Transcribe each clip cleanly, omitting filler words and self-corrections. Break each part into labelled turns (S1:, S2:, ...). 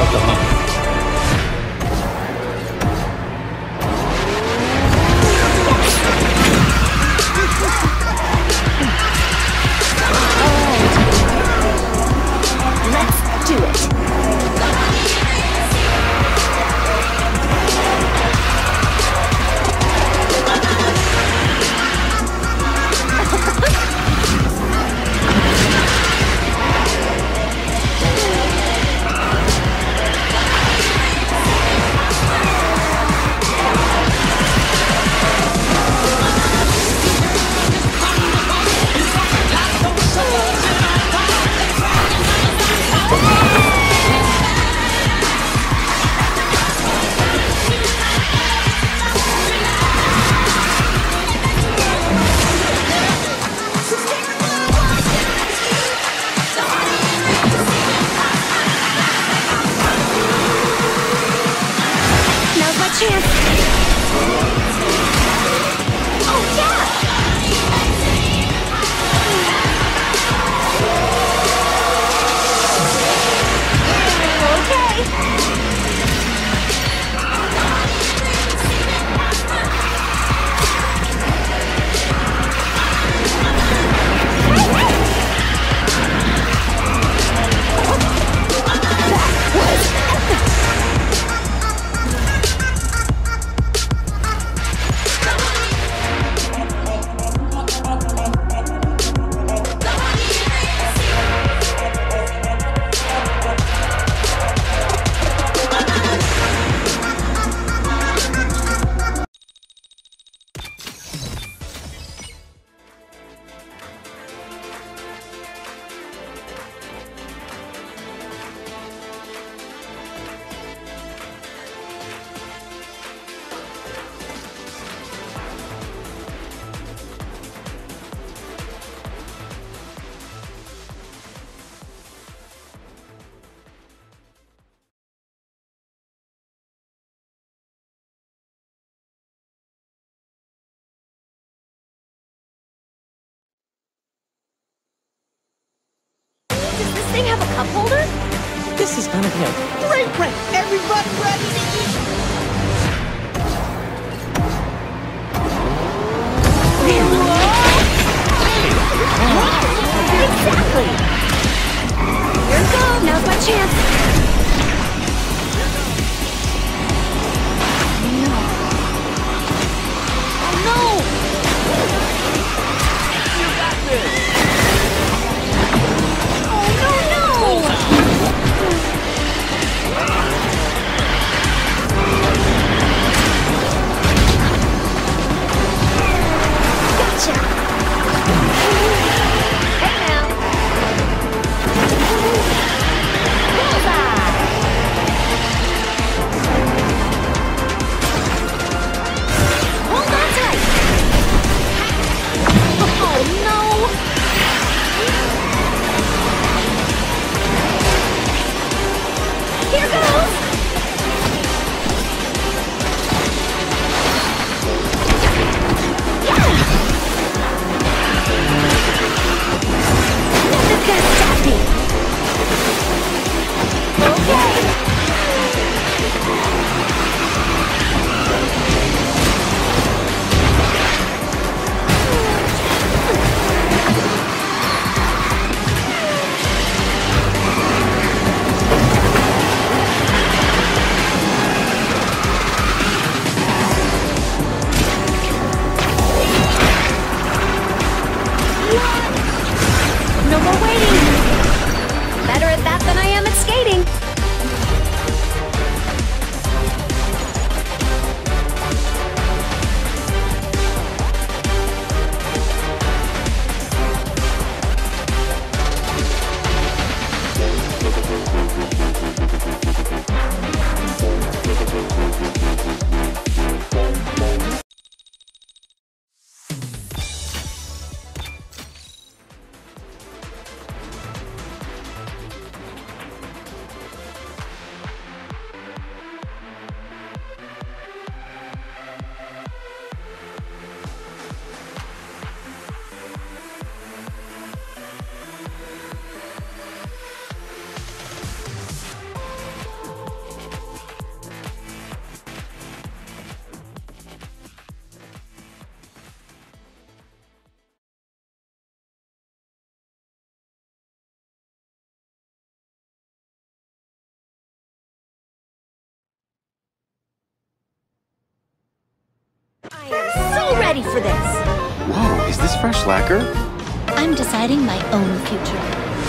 S1: off the hump.
S2: Let's do it.
S3: Does this thing have a cup holder?
S4: This is gonna be a great race. Everybody ready to eat?
S3: Exactly! Here we go, now's my chance. ready for this.
S1: Whoa, is this fresh lacquer?
S3: I'm deciding my own future.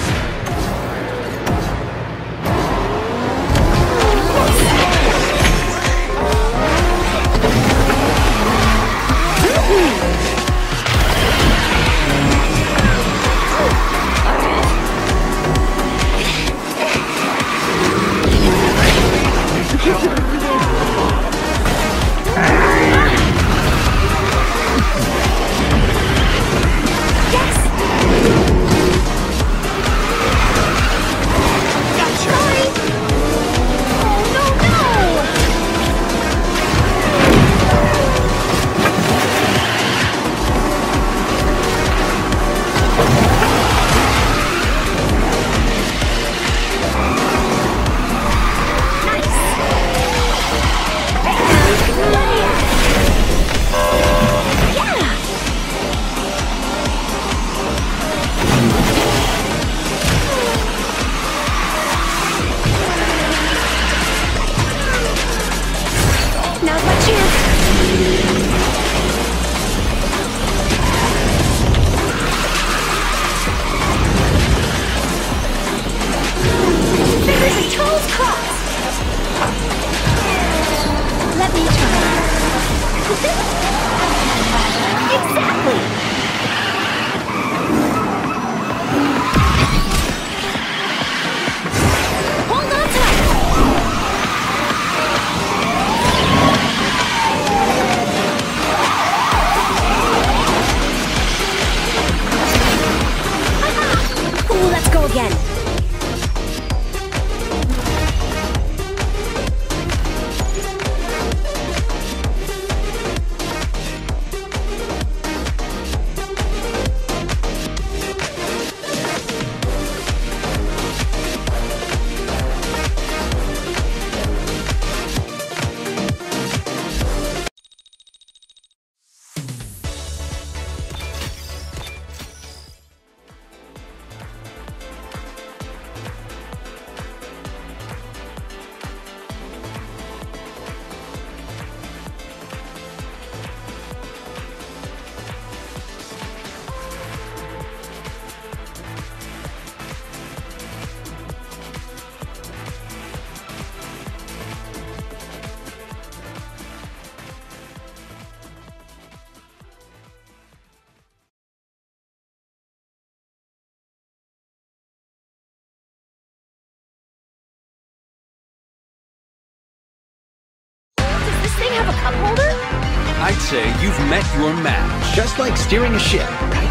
S3: Thing have a cup holder?
S1: I'd say you've met your match.
S4: Just like steering a ship, right?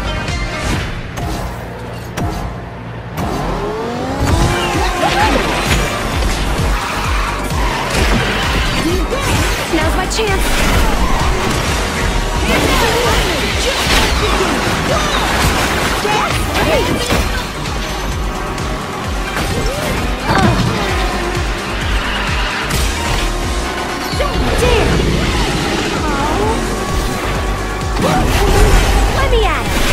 S3: Now's my chance. Let me at it.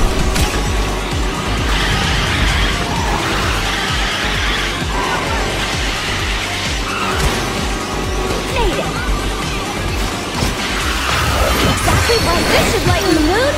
S3: Made it. Exactly what this should lighten the mood.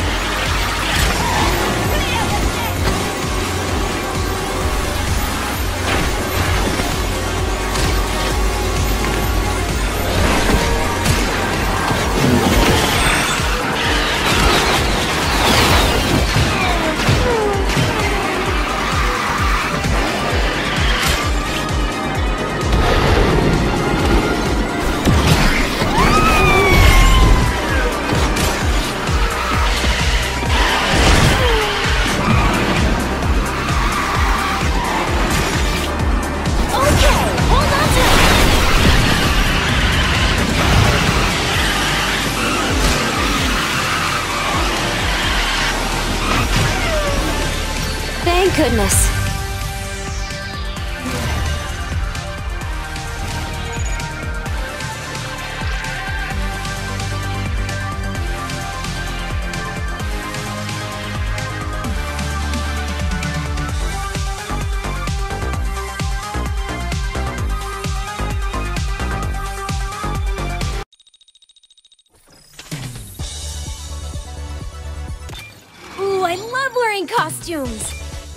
S3: Thank goodness. costumes.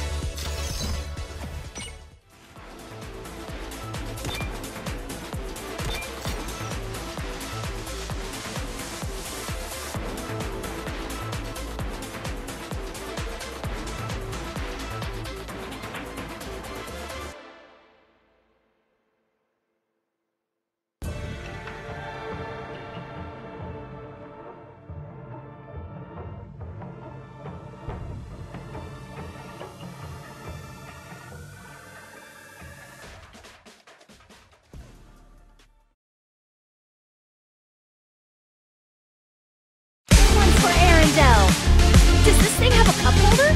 S3: Does this thing have a cup holder?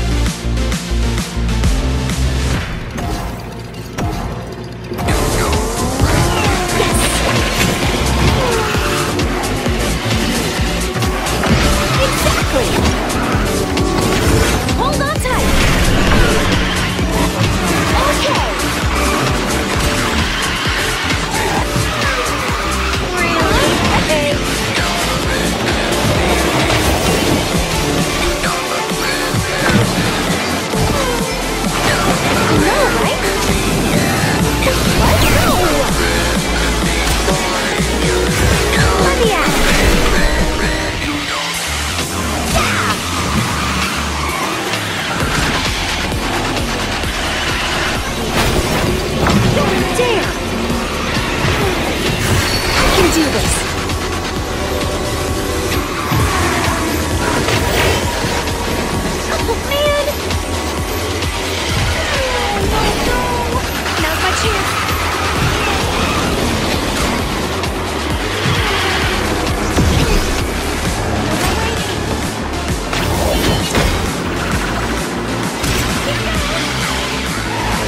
S3: Yes! Exactly! Hold on tight! Okay! Really? Do this. Oh, man! No. Now's my chance.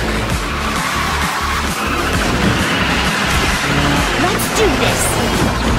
S3: Let's do this.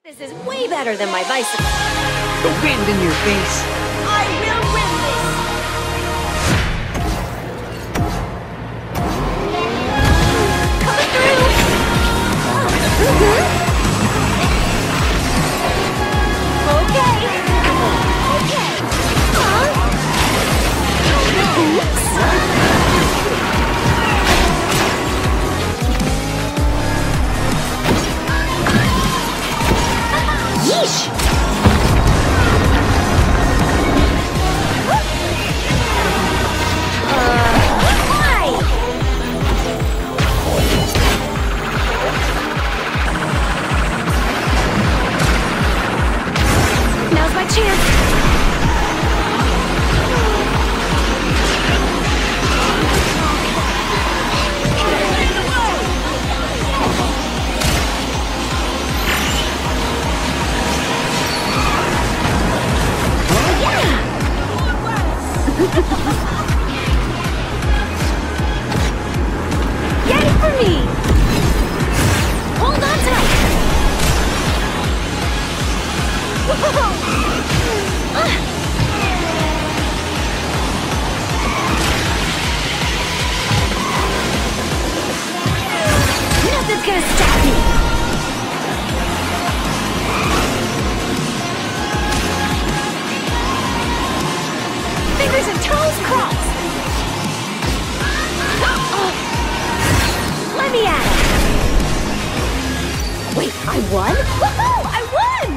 S3: This is way better than my bicycle.
S4: The wind in your face.
S3: I will win this! Coming through! Okay. Okay. Oops. Yeesh! Why? Now's my chance. Get it for me! Hold on tight! Whoa! Nothing's gonna stop me! Fingers and toes crossed! Let me at it! Wait, I won? Woohoo! I won!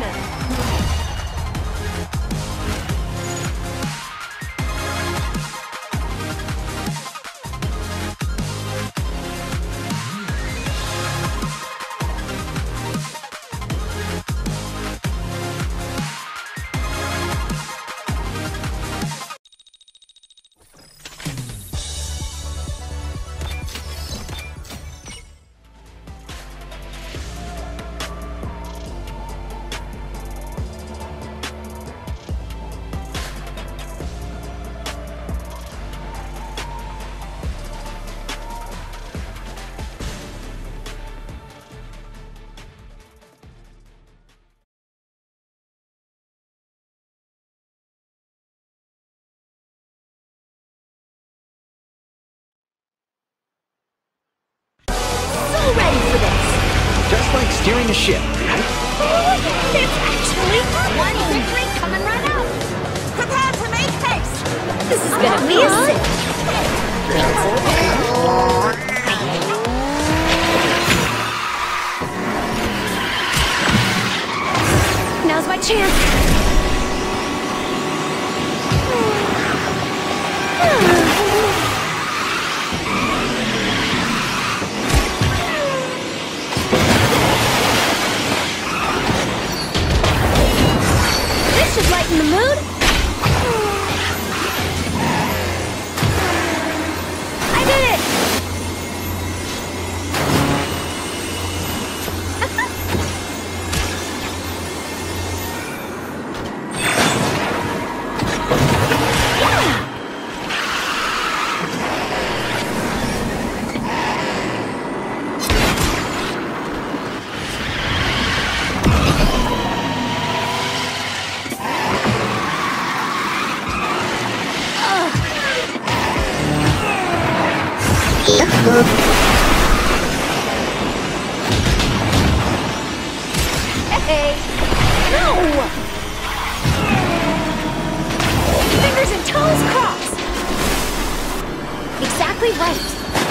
S3: Ready for this!
S1: Just like steering a ship.
S3: It's actually one victory coming right up! Prepare to make haste! This is gonna be a sip! Now's my chance! Should lighten the mood. I did it! Hey! No! Fingers and toes crossed! Exactly right!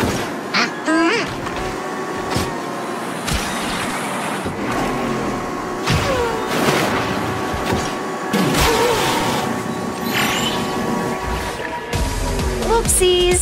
S3: Whoopsies!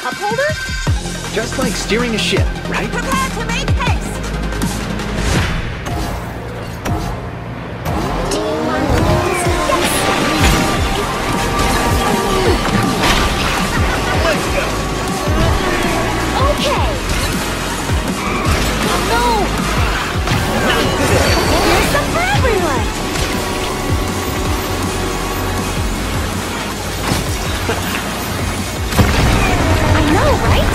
S3: cup holder?
S1: Just like steering a ship, right?
S3: Prepare to make haste! Do you want this? Yes!
S1: Let's go!
S3: Okay! Oh no!
S1: Not today!
S3: There's some for everyone! I know, right?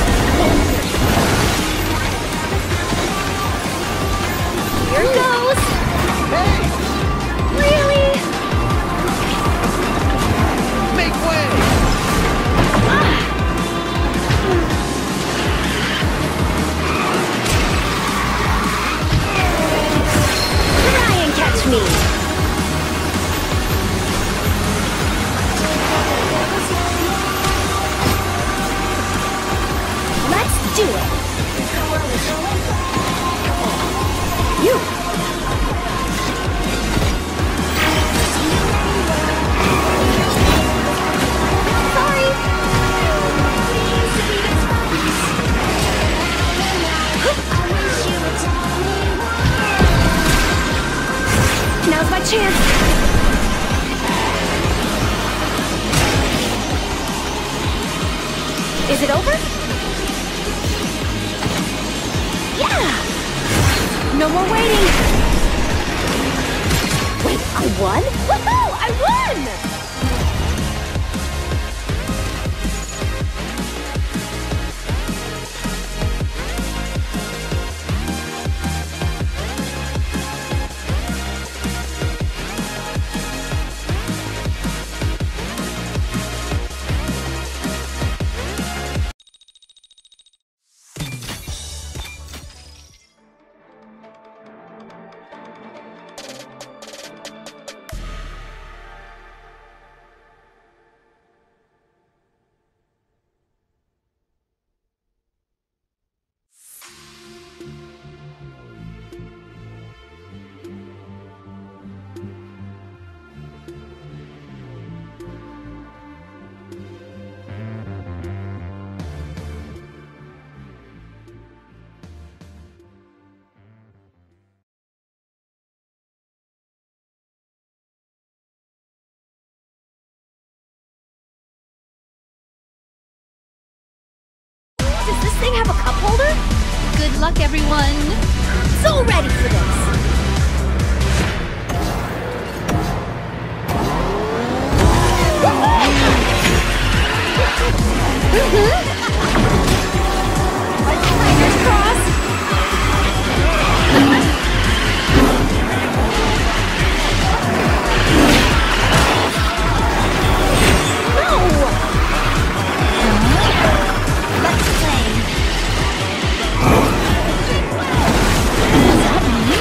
S3: Here goes!
S1: Hey!
S3: Really?
S1: Make way!
S3: Try and catch me! Let's do it! You! Sorry! Now's my chance! Is it over? Yeah! No more waiting! Wait, I won? Woohoo! I won! Does this thing have a cup holder? Good luck, everyone! So ready for this! Fingers crossed! No! Let's play! Is that me?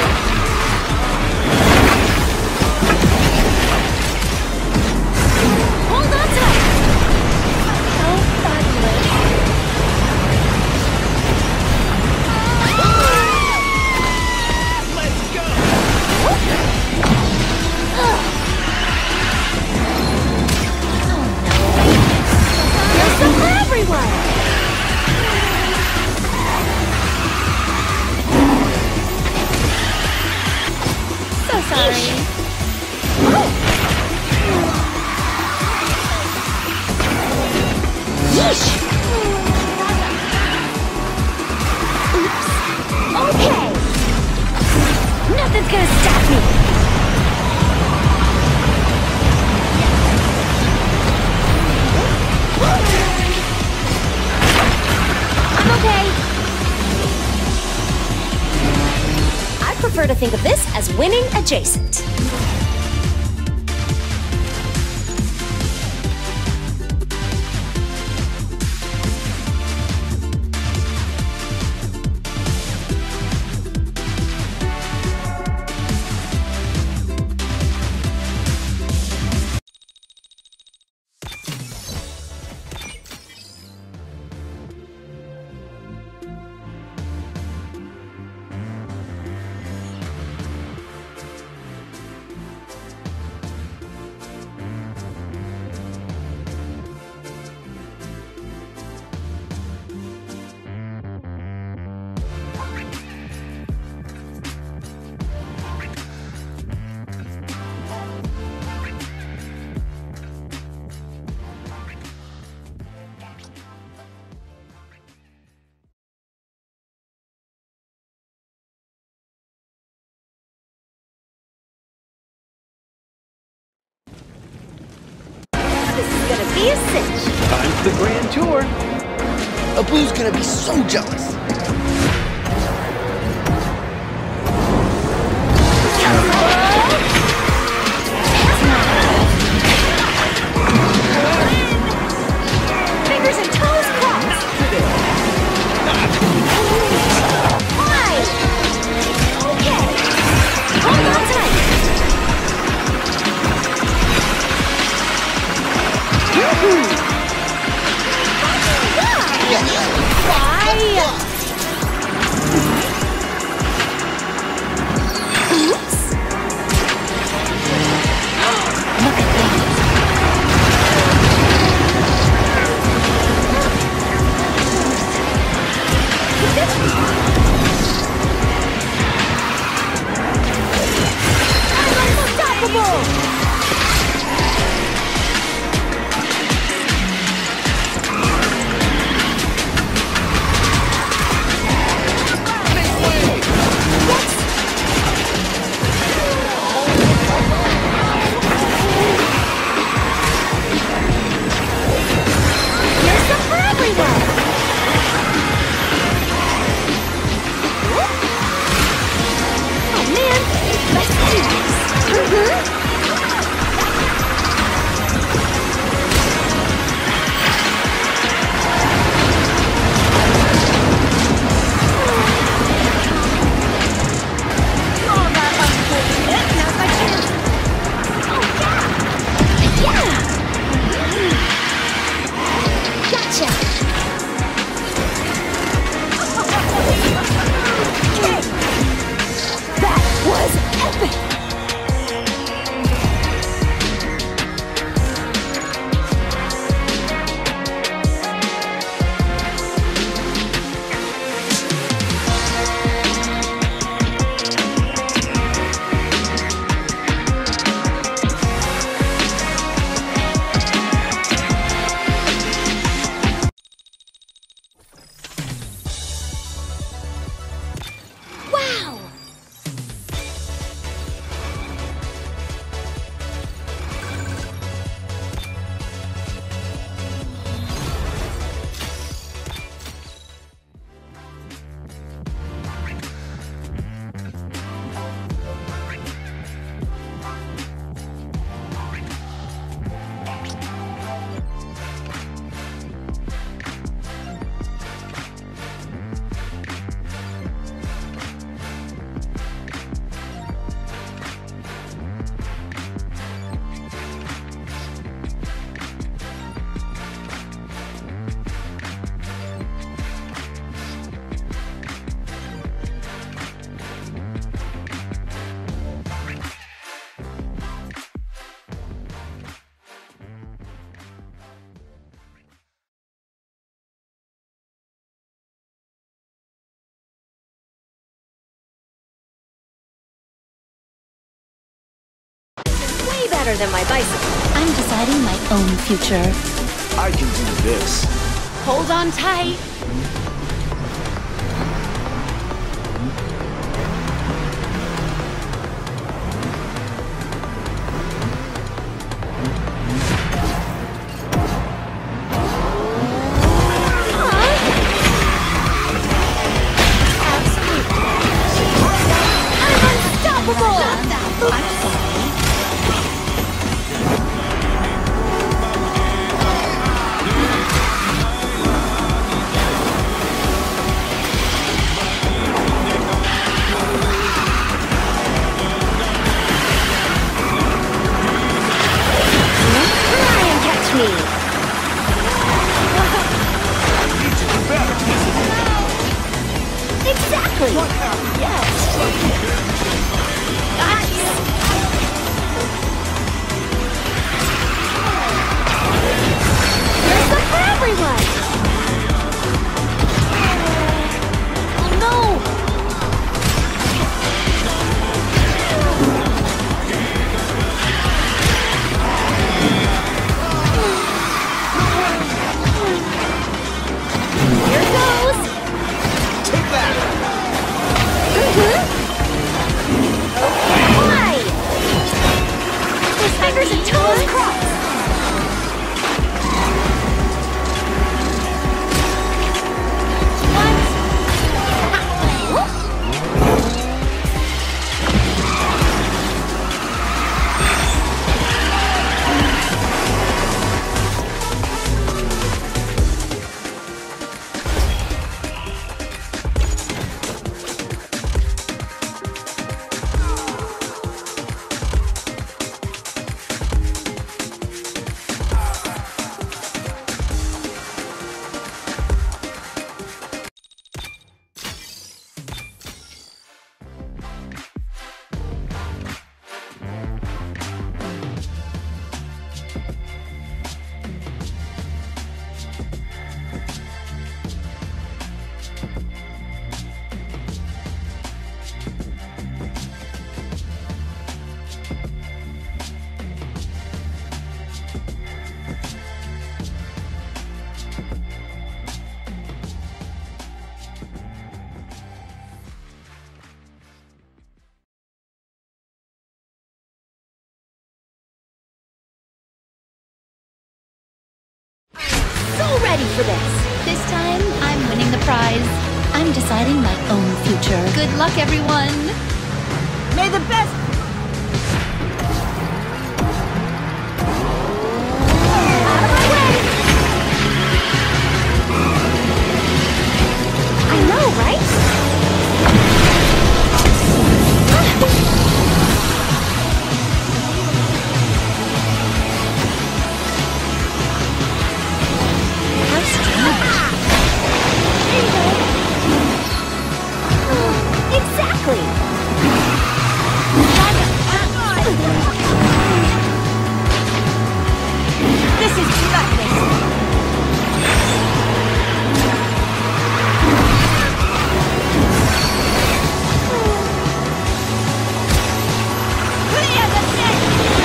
S3: Hold on tight! How fabulous!
S1: Let's go!
S3: Oh no! There's some for everyone! So sorry. Yeesh! Oops. Okay! Nothing's gonna stop me! I'm okay! I prefer to think of this as winning adjacent. be a cinch.
S1: Time for the grand tour.
S4: Abu's gonna be so jealous.
S3: Fingers and toes crossed. Why? Okay. Hold on tight. Why? Oops. Look at that. I'm unstoppable! Here's some for everyone! Oh man, let's do this! Oh, that unfortunate. Now's my chance. Oh yeah! Gotcha! Okay. That was epic! Wow! Way better than my bicycle.
S2: I'm deciding my own future.
S1: I can do this.
S3: Hold on tight. Exactly! Yes! Nice! There's some for everyone! Oh no! Here goes!
S1: Take that!
S3: ready for this.
S2: This time, I'm winning the prize. I'm deciding my own future. Good luck, everyone.
S4: May the best.
S3: Out of my way! I know, right?
S2: How strange.
S3: Exactly! This is madness! Clear the net!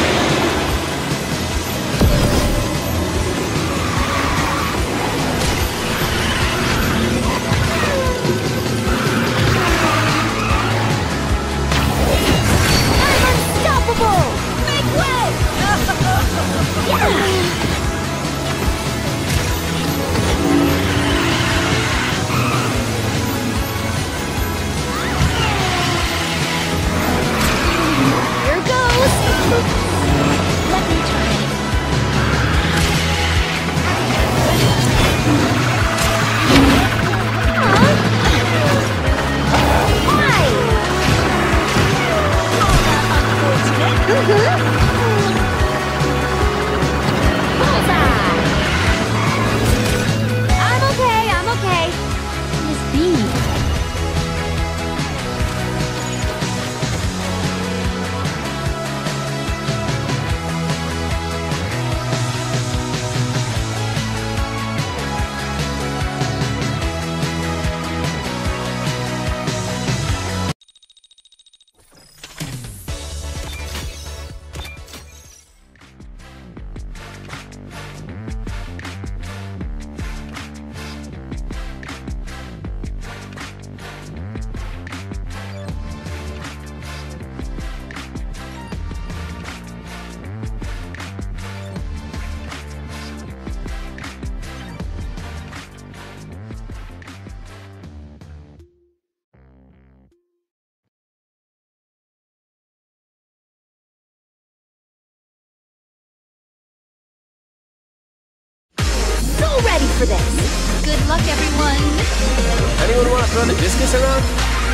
S3: I'm unstoppable! Make way! Yeah! Here goes!
S2: Let me try.
S3: Why? Bullseye! I'm okay, I'm okay.
S2: Miss B.
S3: So ready for this!
S2: Good luck, everyone.
S1: Anyone want to throw the discus around?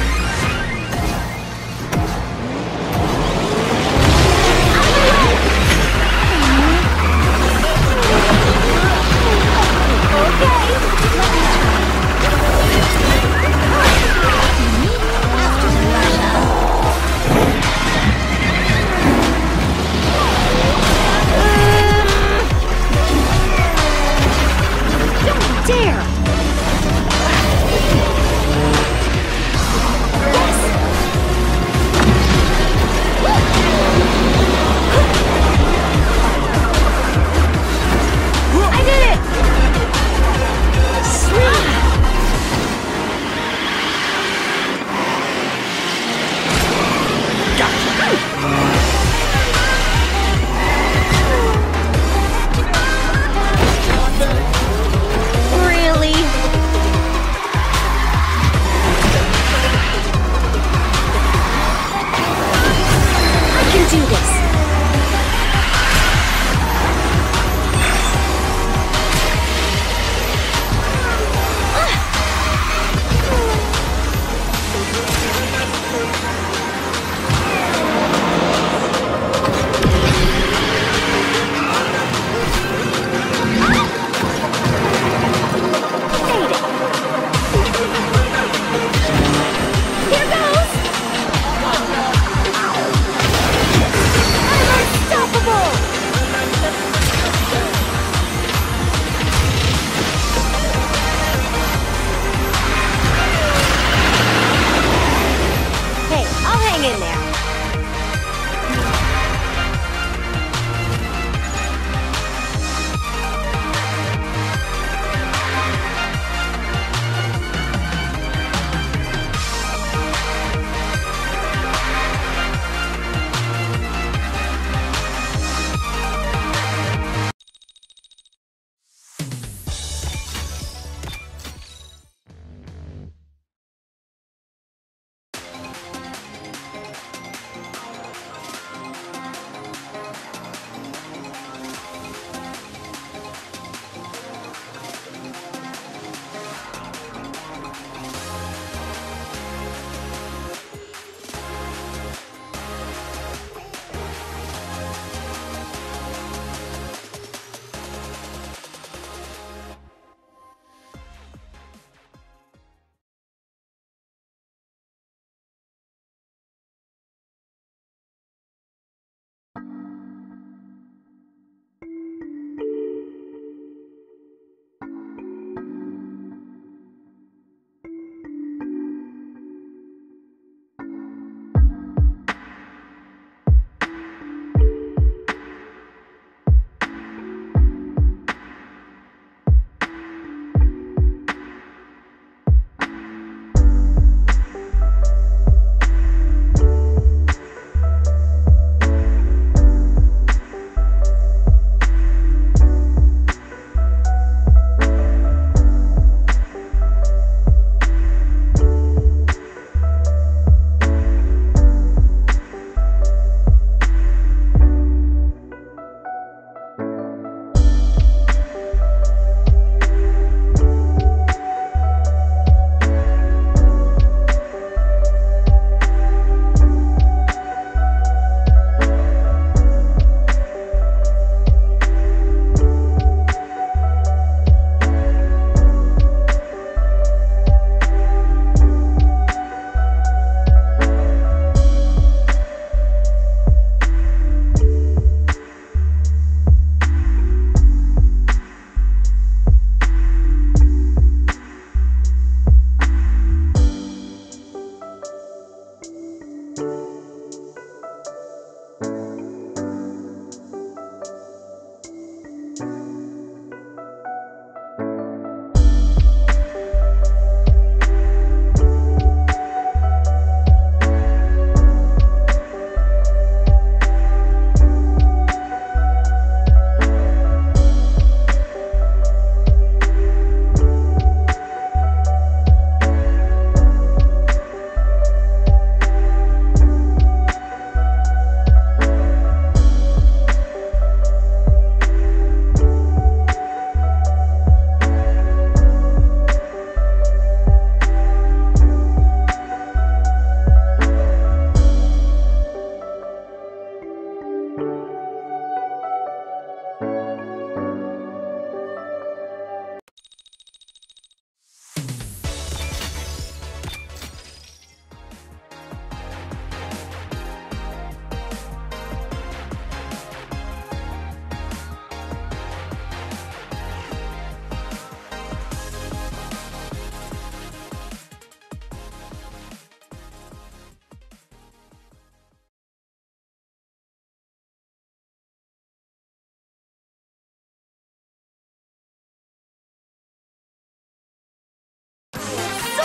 S3: Don't dare! I did it! Sweet! Really?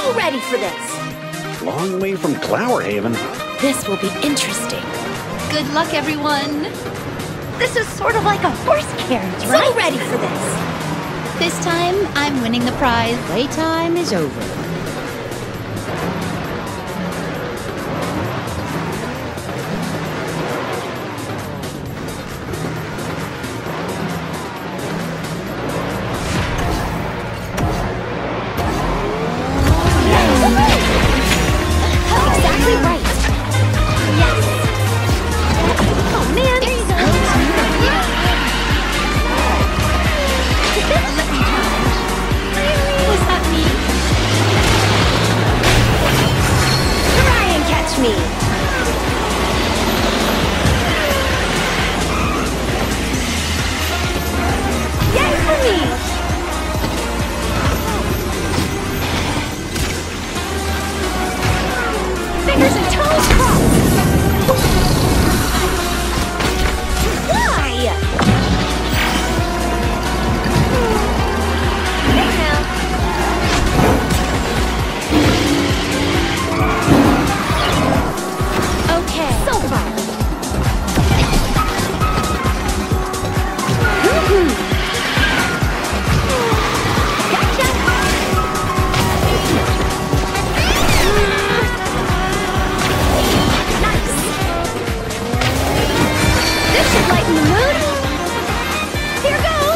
S3: So ready for this.
S5: Long way from Glowerhaven.
S3: This will be interesting.
S2: Good luck, everyone.
S3: This is sort of like a horse carriage, right? So ready for this.
S2: This time, I'm winning the prize.
S4: Playtime is over.
S3: Exactly right. Yes. Oh man.
S2: There you go. Let me try. Was that me?
S3: Try and catch me. Yay for me. Fingers and toes crossed. Why? Hey now. Okay. So far. Gotcha. Nice. This should lighten the mood. Here goes.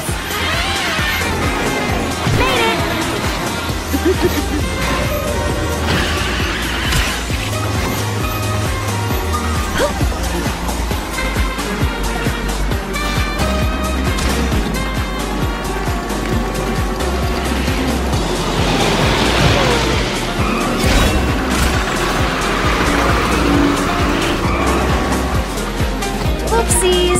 S3: Made it. Oopsies.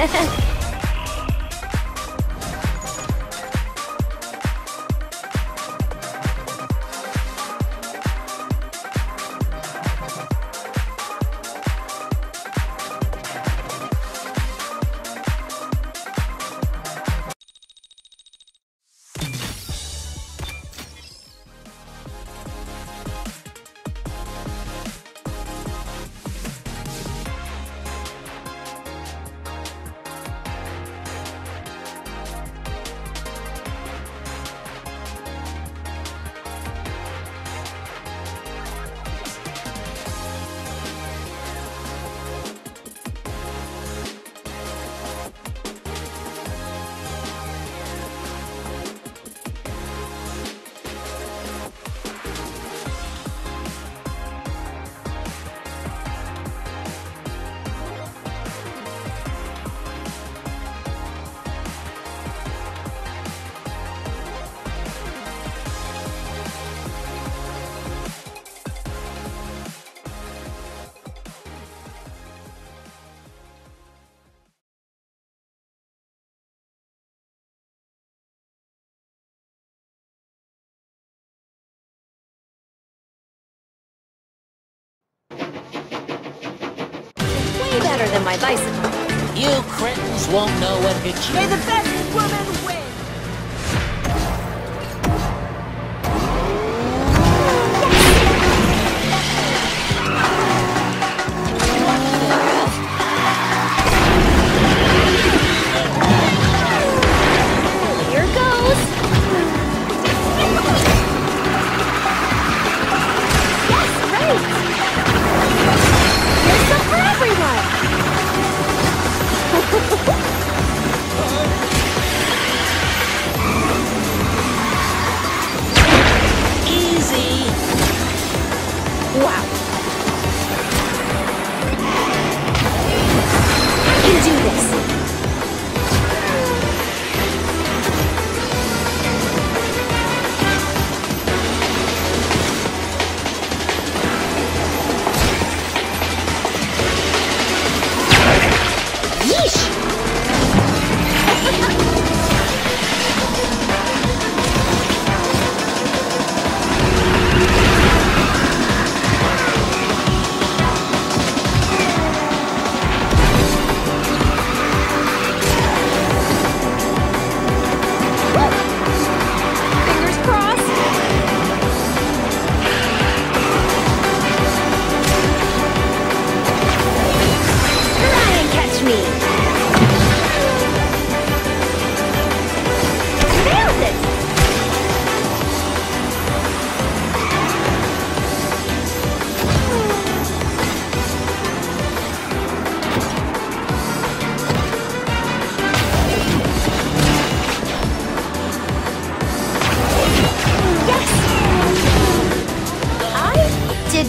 S3: Way better than my bicycle.
S6: You cretins won't know when to choose.
S3: May the best woman win. Here goes. Yes, right. There's some for everyone.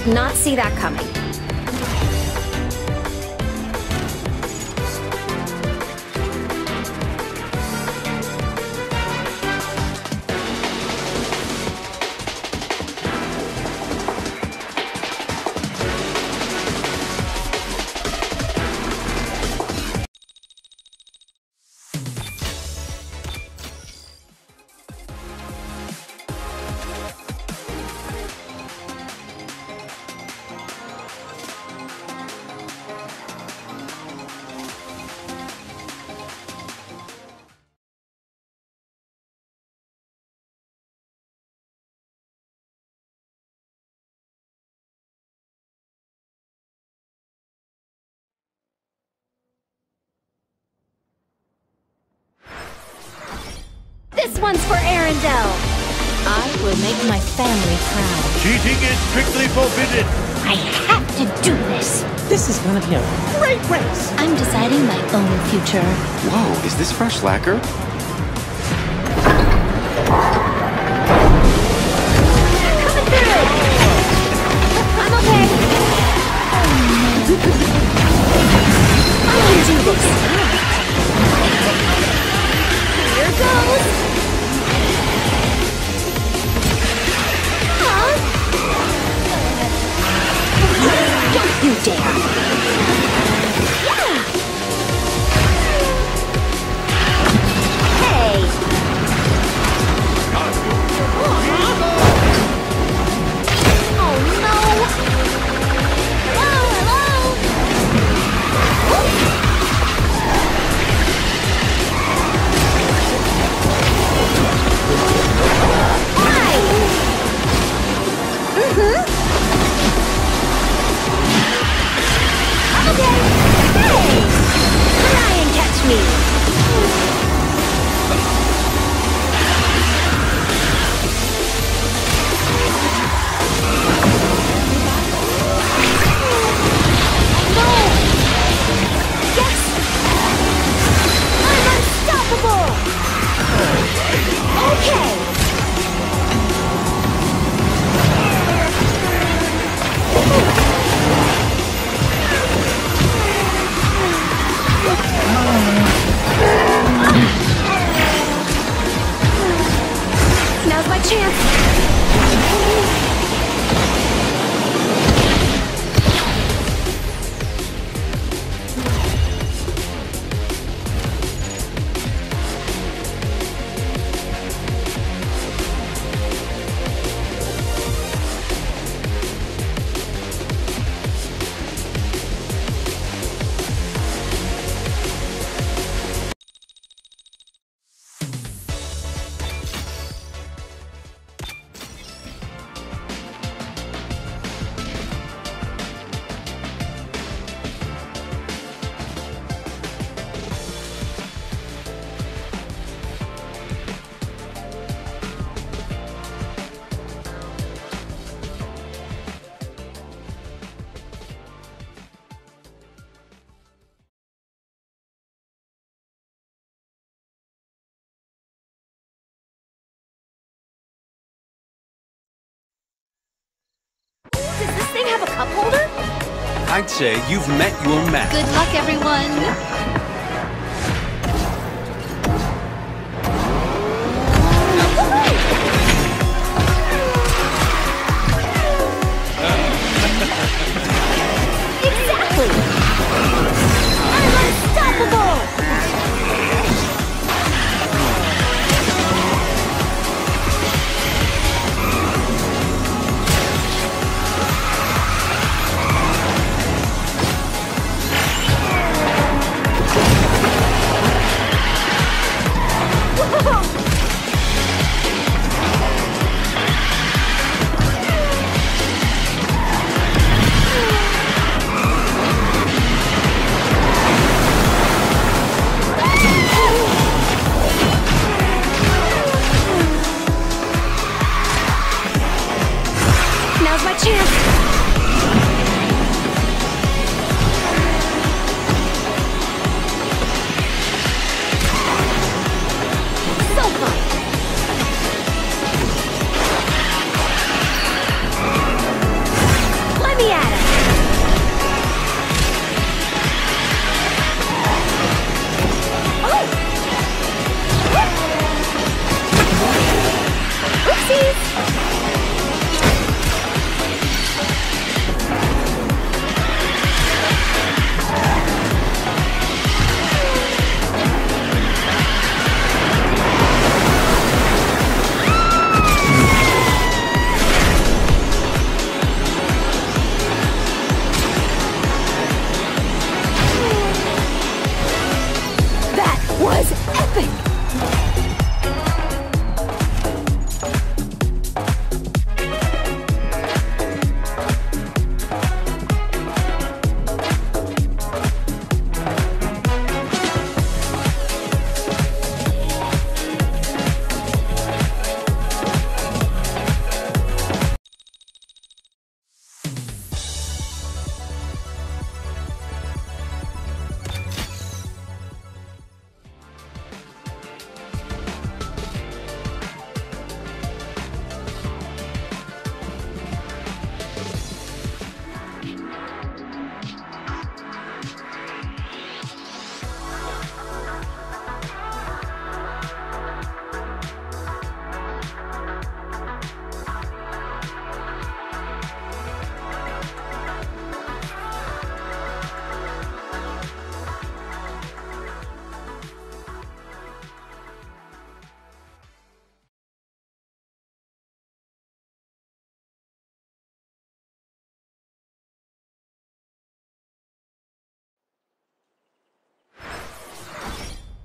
S3: Did not see that coming. This one's for Arendelle.
S2: I will make my family proud.
S7: Cheating is strictly forbidden.
S2: I have to do this.
S4: This is gonna be a great race.
S2: I'm deciding my own future.
S1: Whoa, is this fresh lacquer?
S3: Coming through. I'm okay. I can do this. Here goes. Don't you dare! Yeah! Hey! Oh no! Hello, hello! Hi! Okay. Hey! Try and catch me! No! Yes! I'm unstoppable! Okay! Now's my chance! Does this thing have a cup holder?
S1: I'd say you've met your match.
S2: Good luck, everyone.
S3: Exactly! I'm unstoppable! Now's my chance! So fun!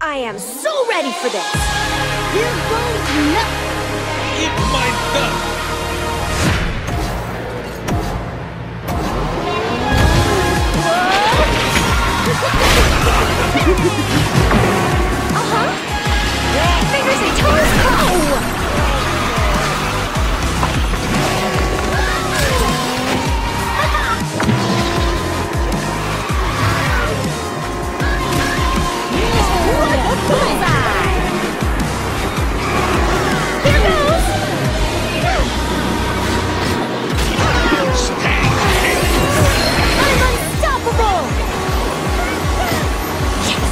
S3: I am so ready for this!
S2: Here goes nothing!
S7: Eat my dust!
S3: Fingers and toes, go! Bullseye! Here goes! I'm unstoppable! Yes!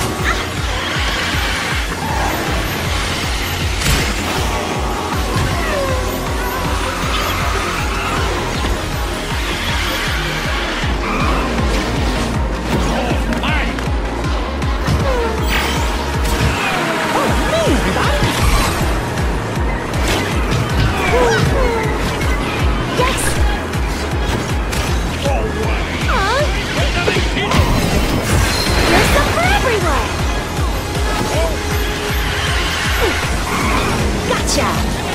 S3: Yes! There's some for everyone! Gotcha!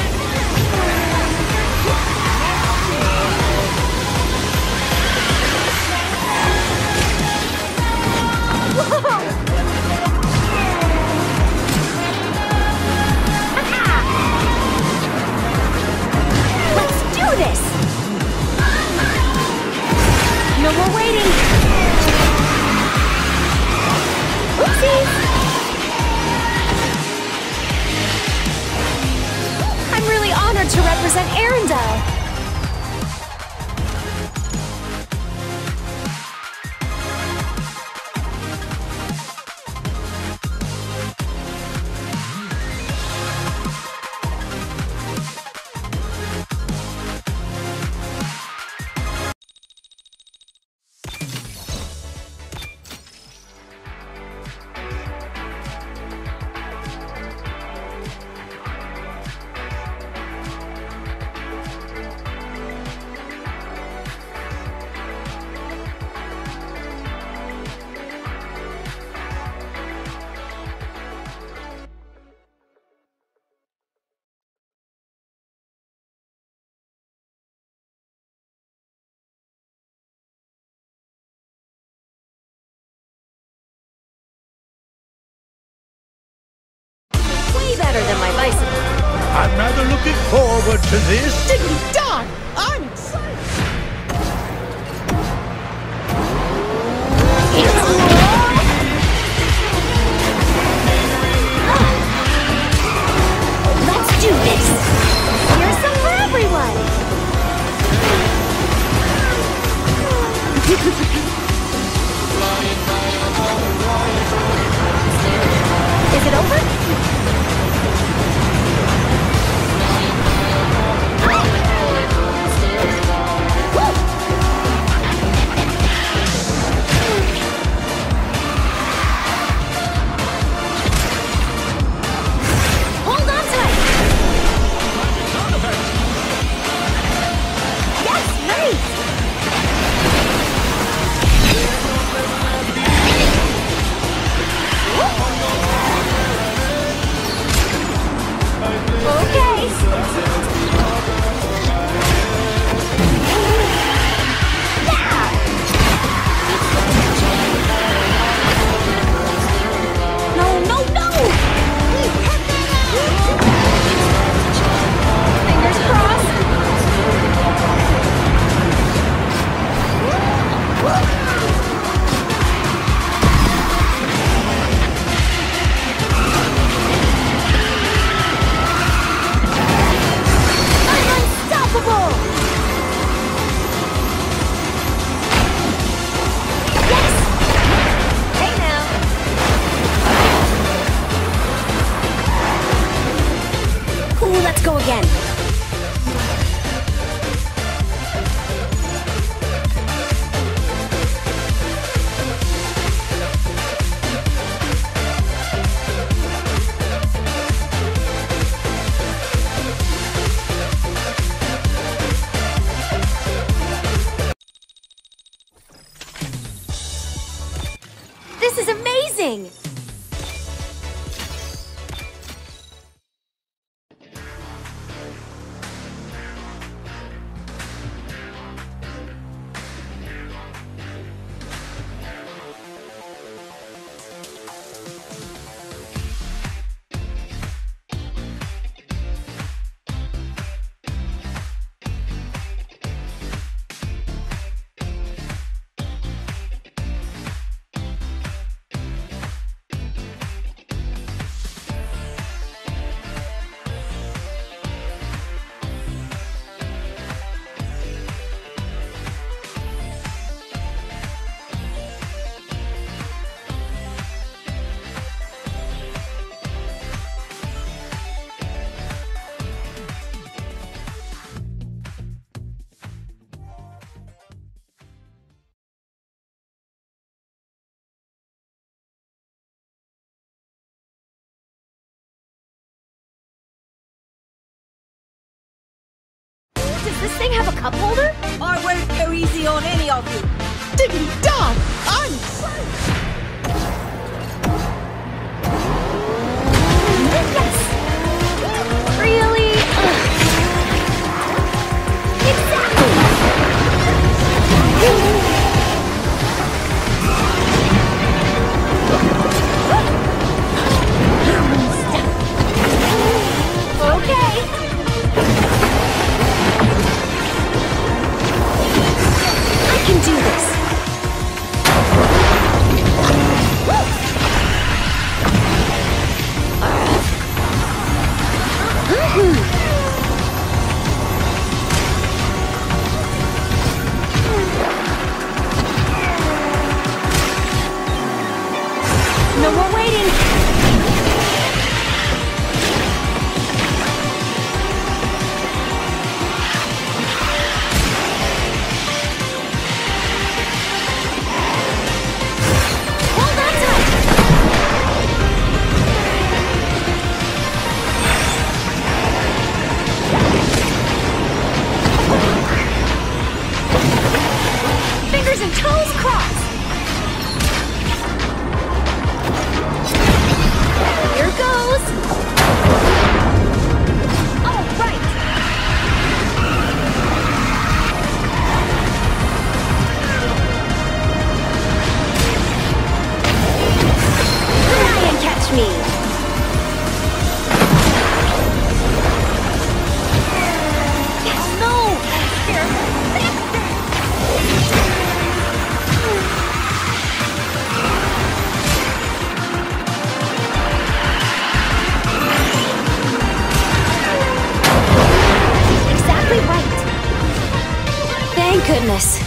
S3: Whoa! Let's do this! No more waiting! Oopsies! I'm really honored to represent Arendelle. Way better than my bicycle.
S7: I'm rather looking forward to this.
S4: Diggity dog! I'm excited!
S3: Let's do this! Here's some for everyone! Is it over? this thing have a cup holder?
S4: I won't go easy on any of you. Diggity dog! I'm
S3: Yes! Really? Exactly! Okay. I can do this. No more waiting. Hold on tight. Fingers and toes crossed. Here goes. All right. Try and catch me. Yes, no. Here. Exactly right. Thank goodness.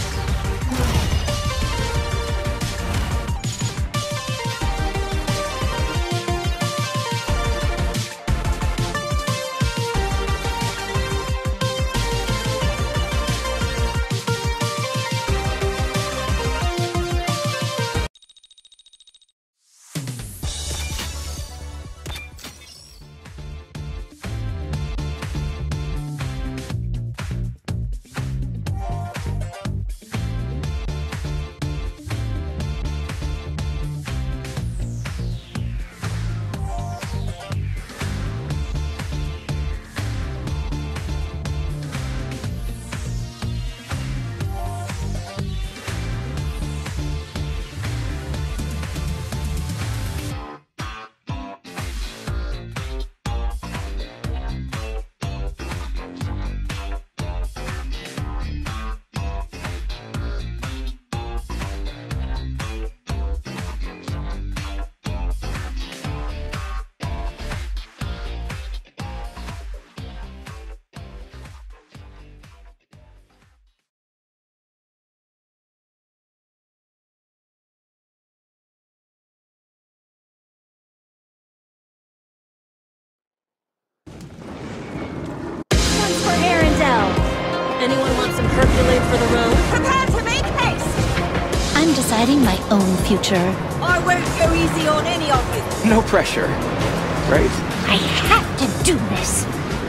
S3: One's for Arendelle.
S4: Anyone want some Herculate for the road?
S3: Prepare to make haste.
S2: I'm deciding my own future.
S4: I won't go easy on any of you.
S1: No pressure. Right?
S2: I have to do this.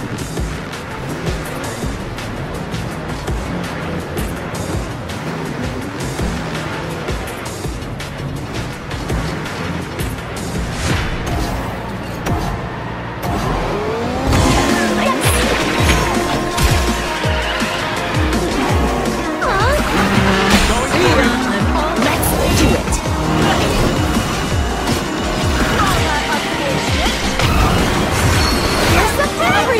S3: Let's do it. Here's the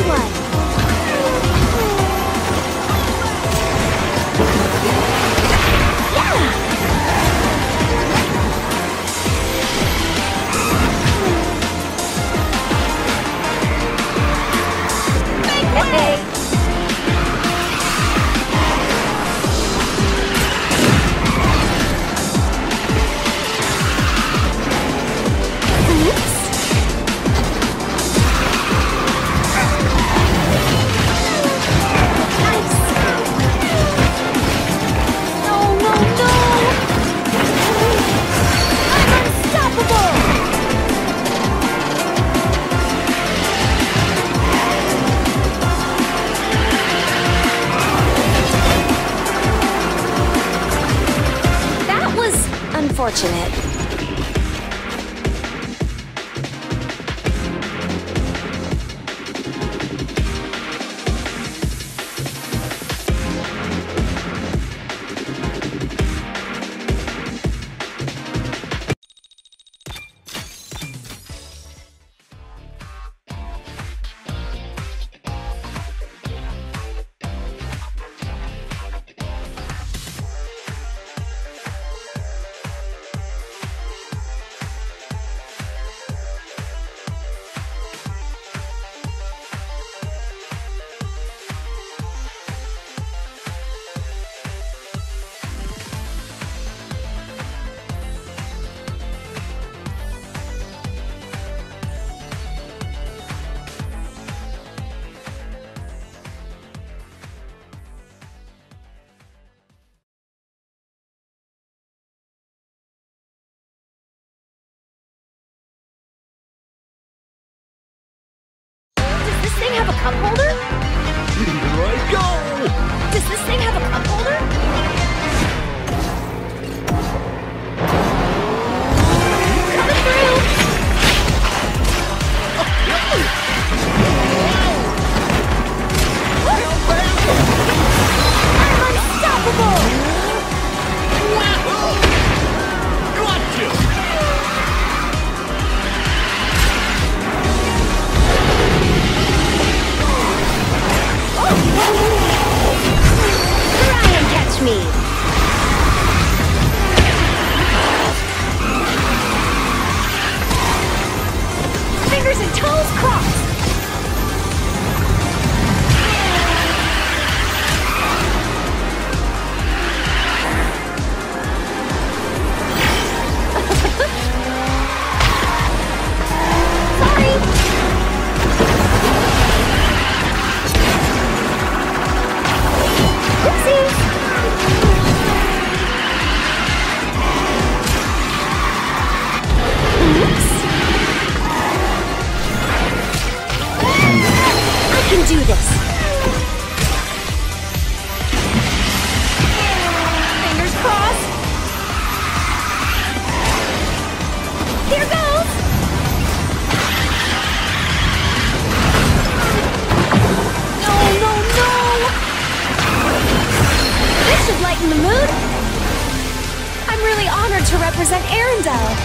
S3: unfortunate. Does this thing have a cup holder?
S7: Here I go!
S3: Does this thing have a cup holder? Coming through! I'm unstoppable! Try and catch me! Fingers and toes crossed! Sorry! Oopsies! Oops! I can do this! Fingers crossed! Here goes! No, no, no! This should lighten the mood! I'm really honored to represent Arendelle.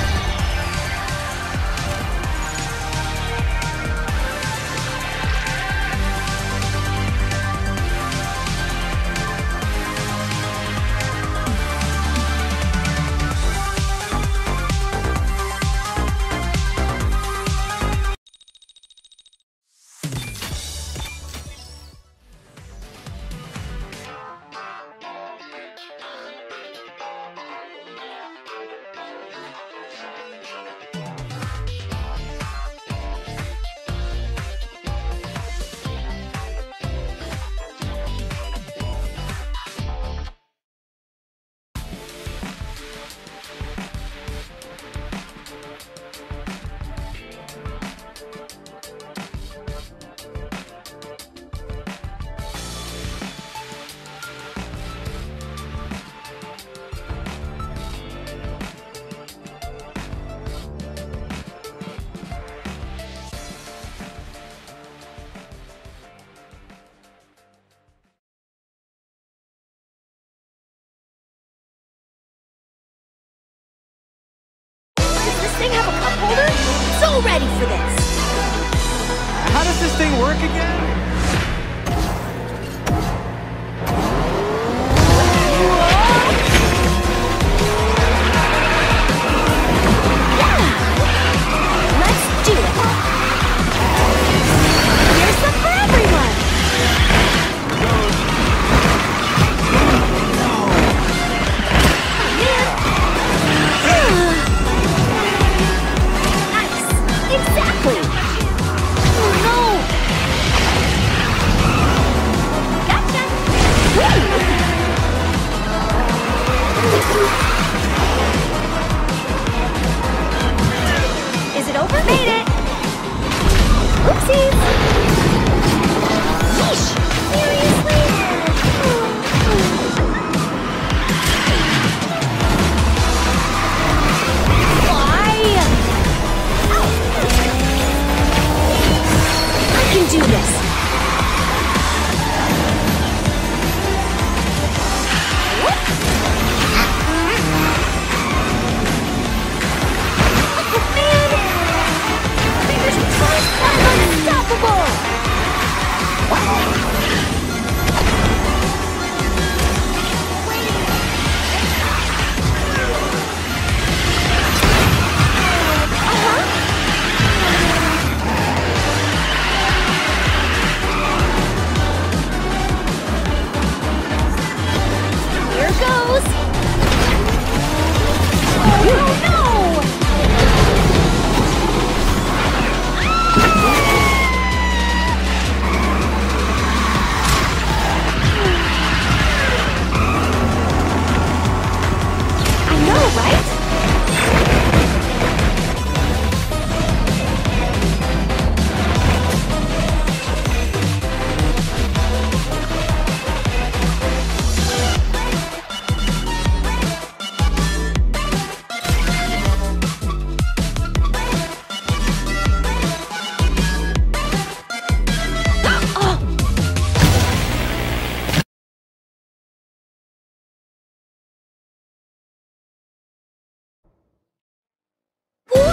S3: Does this thing have a cup holder? So ready for this!
S1: How does this thing work again?
S3: Let's do it! Here's some for everyone! Nice! Exactly! Oh no!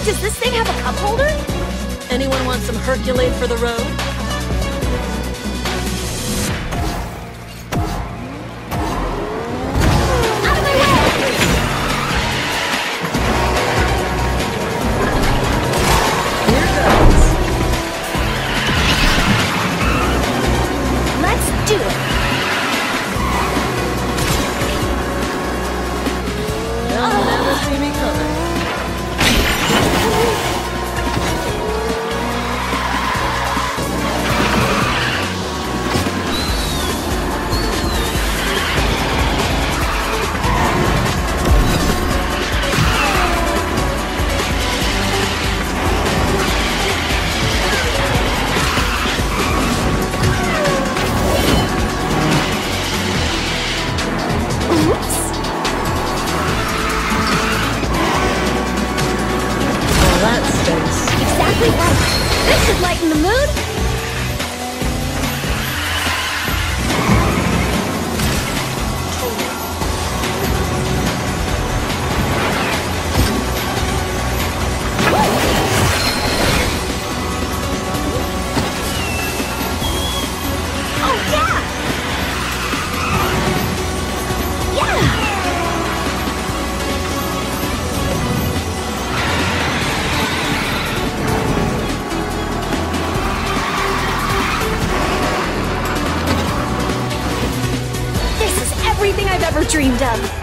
S3: Does this thing have a cup holder?
S4: Anyone want some Herculade for the road?
S3: Out of my way!
S4: Here goes.
S3: Let's do it.
S4: They'll never see me coming.
S3: Exactly right. This should lighten the mood. Oh, yeah! Yeah! Everything I've ever dreamed of.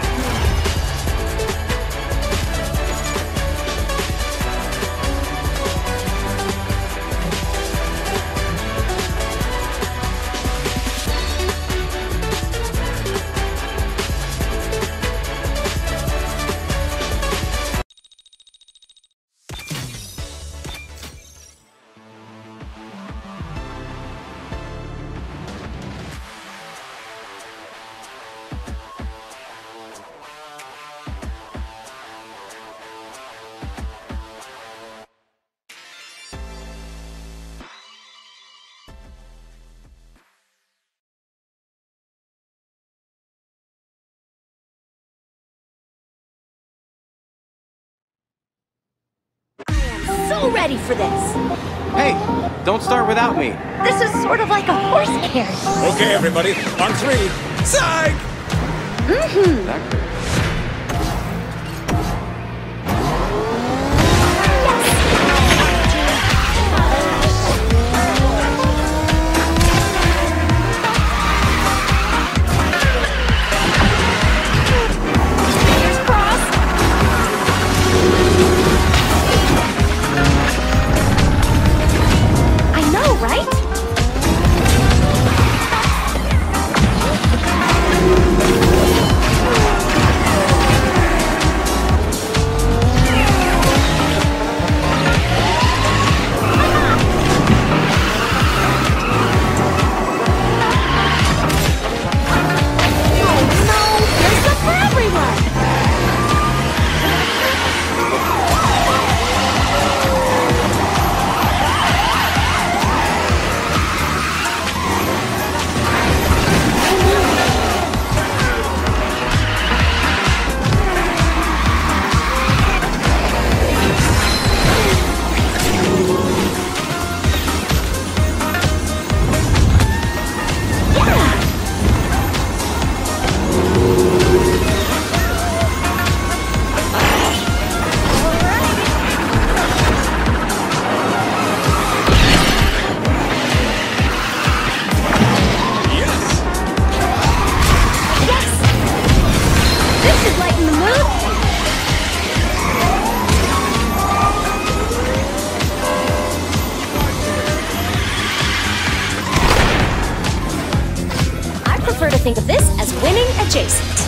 S3: So ready for this.
S1: Hey, don't start without me.
S3: This is sort of like a horse carriage.
S7: Okay, everybody, on 3. Psych!
S1: Exactly.
S3: Fingers crossed. I know, right? prefer to think of this as winning adjacent.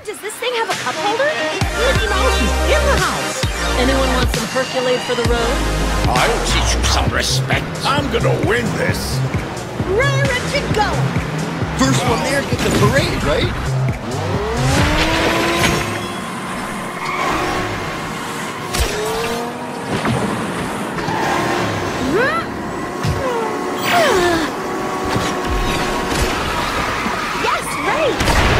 S3: Does this thing have a cup holder?
S4: Mickey Mouse is in the house. Anyone want some Herculade for the road?
S7: I'll teach you some respect. I'm gonna win this.
S3: Raring to go!
S8: First one there gets a parade, right?
S3: Yes, right!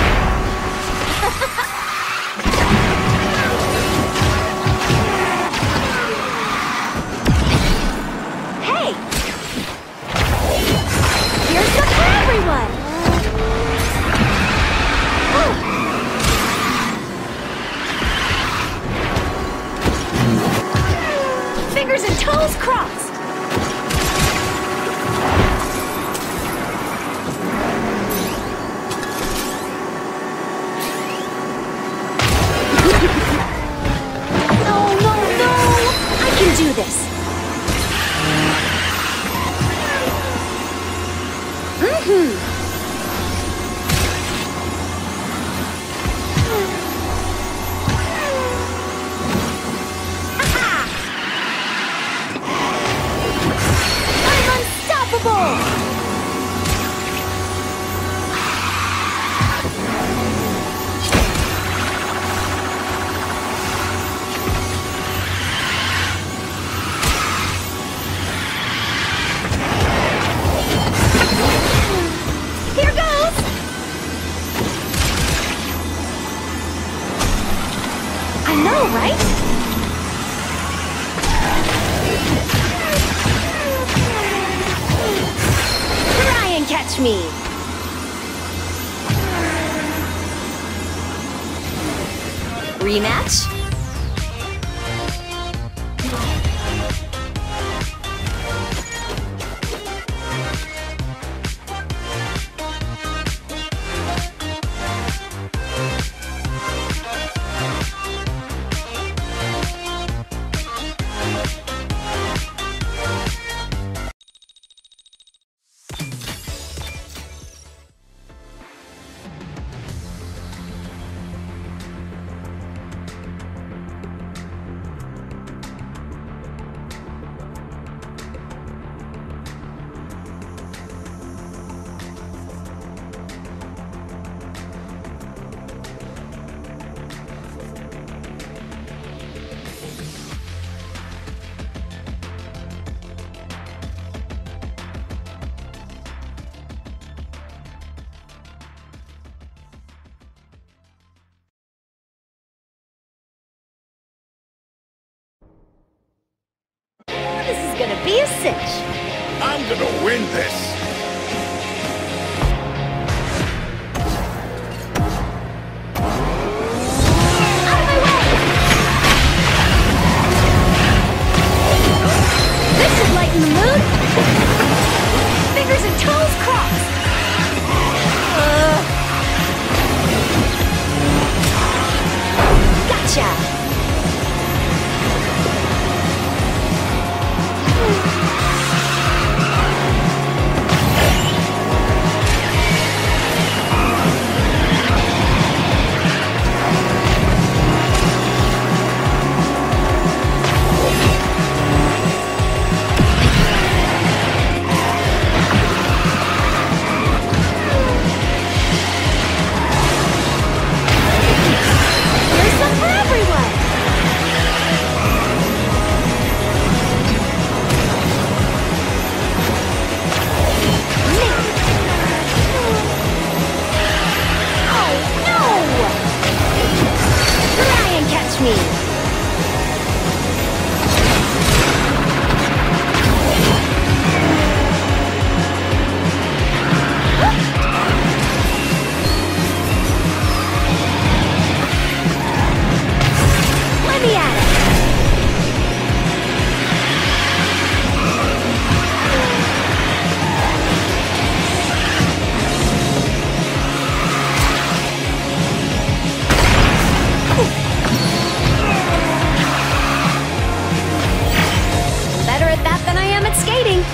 S3: Hey! Here's some for everyone! Fingers and toes crossed! I can do this. I'm unstoppable! Here goes! I know, right? Try and catch me! Rematch? This is gonna be a cinch.
S7: I'm gonna win this.
S3: Out of my way! This should lighten the mood. Fingers and toes crossed. Gotcha! There's some for everyone! Oh no! Try and catch me! Let me at it! Better at that than I am at skating.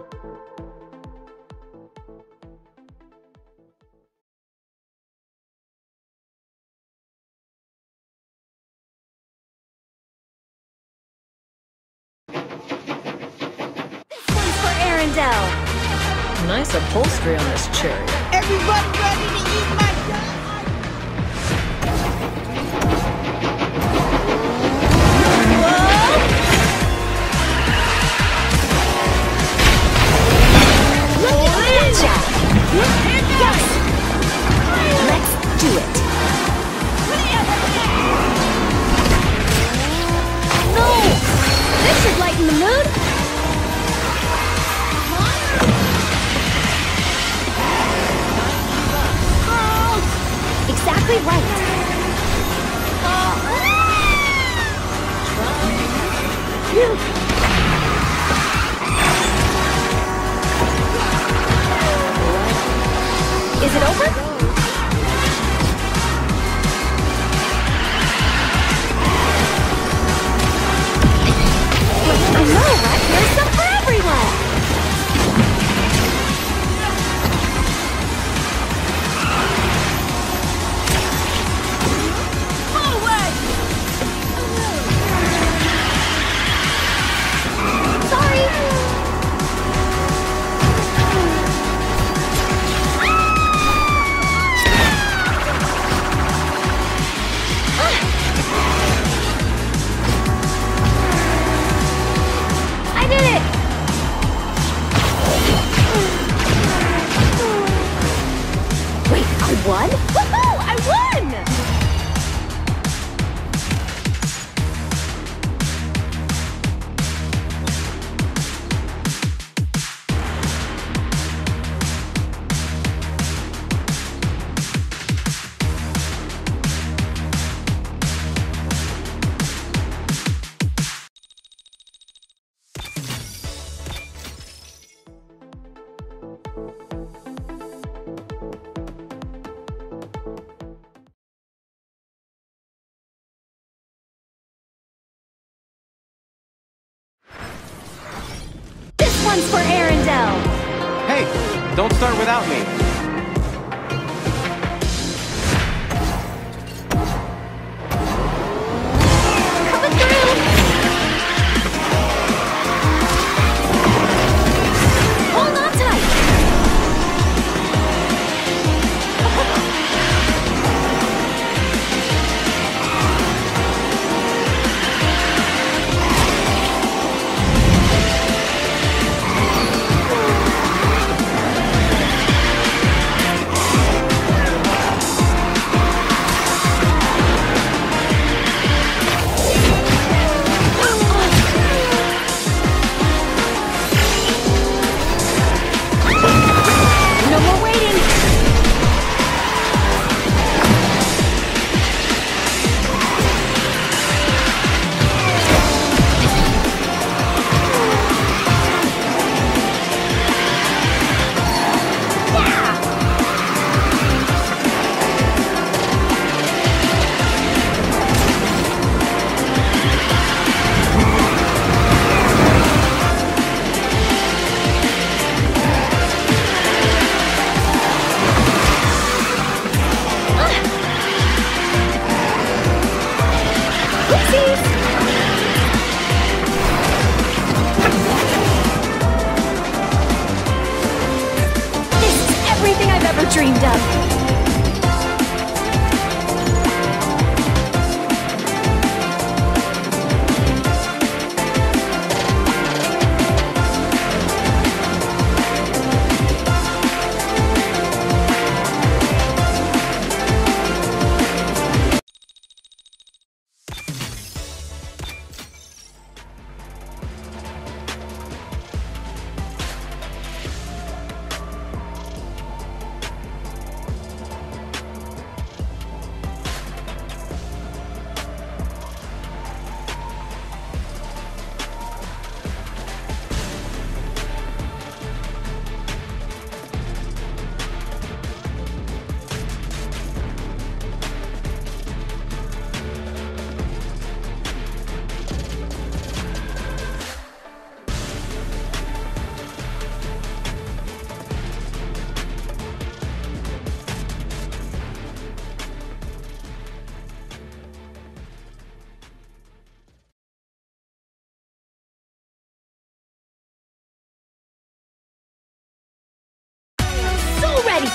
S9: Nice upholstery on this chariot.
S4: Everybody ready to eat my dog?
S2: Yes! Let's do it! No! This should lighten the mood! Exactly right! Is it over? I know, right? There's some for everyone! Sorry! I did it! Wait, I won? Woohoo! I won! This one's for Arendelle!
S1: Hey, don't start without me.
S2: Coming through! Hold on tight!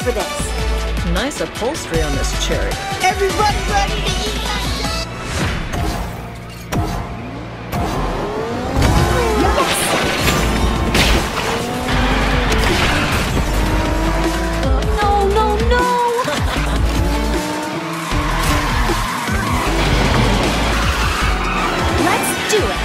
S3: for this.
S9: Nice upholstery on this chariot.
S4: Everybody ready to eat?
S3: No, no, no! Let's do it!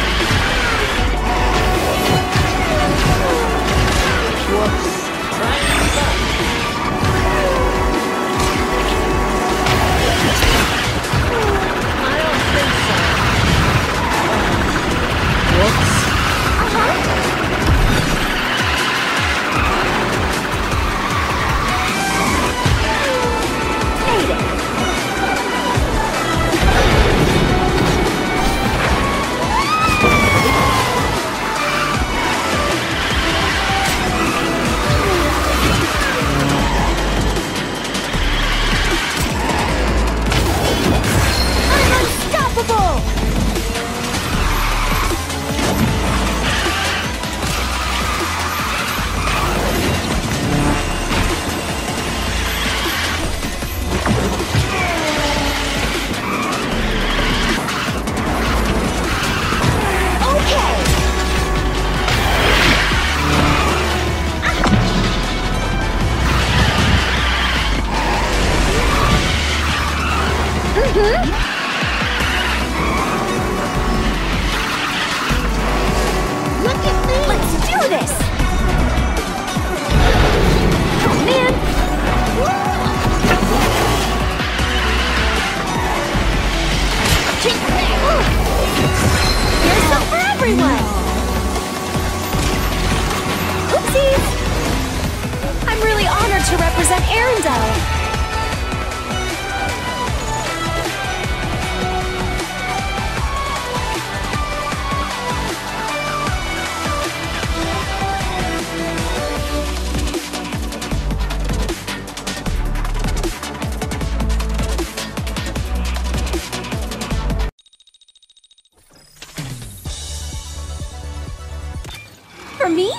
S3: To represent Arendelle. For me?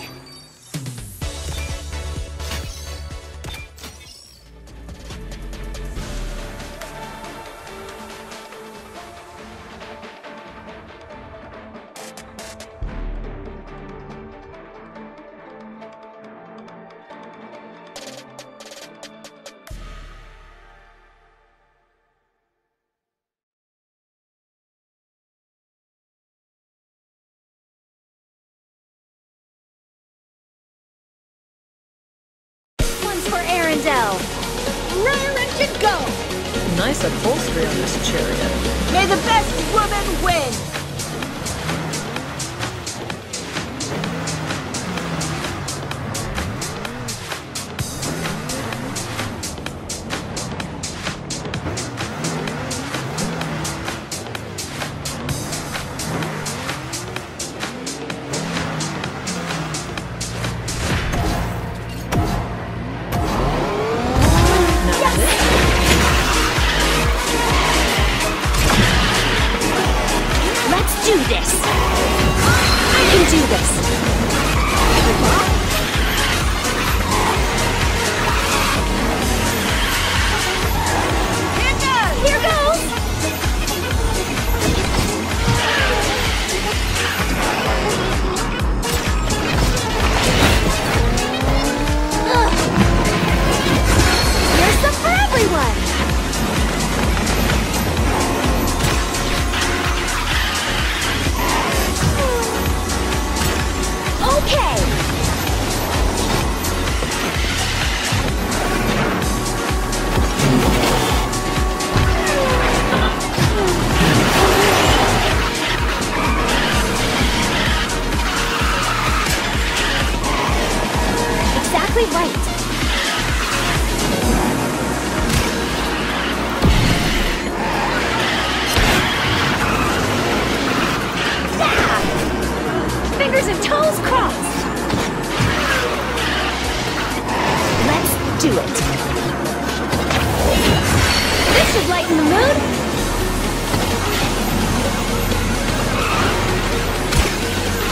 S3: For Arendelle.
S4: Raring to go!
S9: Nice upholstery on this chariot.
S4: May the best woman win!
S3: Do this! I can do this! Here goes! Here's some for everyone! Okay! Exactly right! Fingers and toes crossed! Let's do it! This should lighten the mood!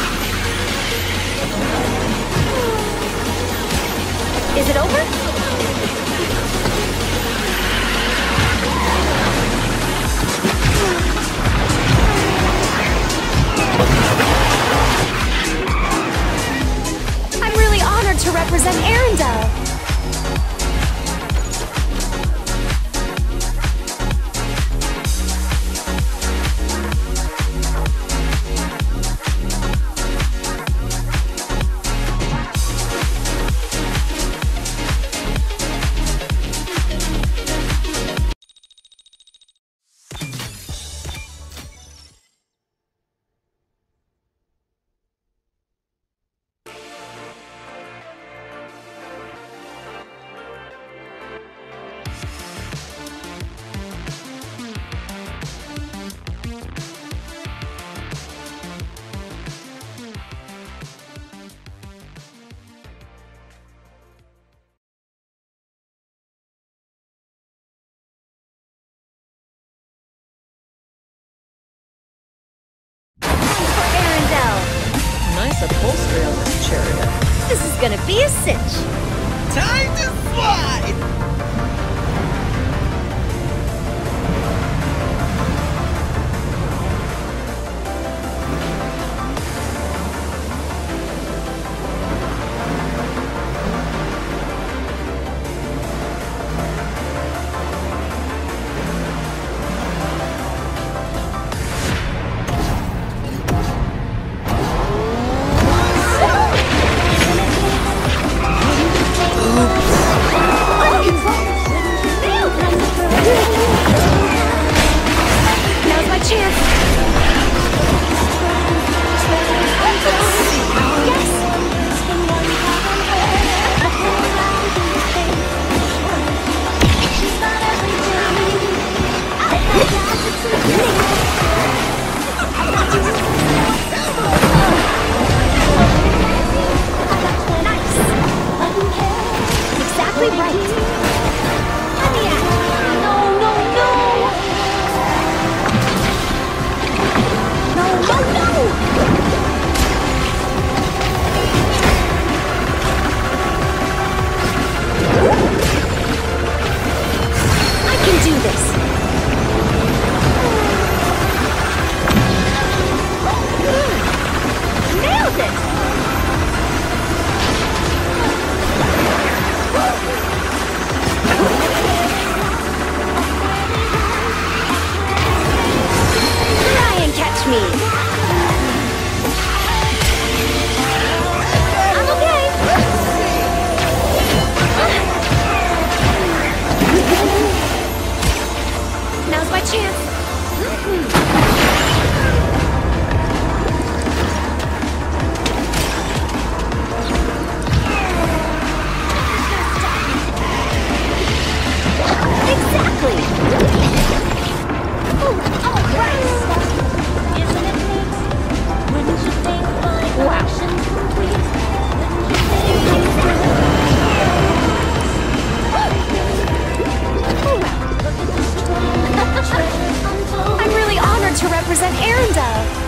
S3: Is it over? represent Arendelle.
S9: Nice upholstery on this chariot.
S3: This is gonna be a cinch.
S4: Time to slide!
S3: Now's my chance. Exactly right. Let me at it. No, no, no. No, no, no. I can do this. Nailed it. Try and catch me. I'm okay. Now's my chance. Exactly. Ooh, all right. Isn't it neat? Wouldn't you think my action's complete? Wouldn't you think? I'm really honored to represent Arendelle.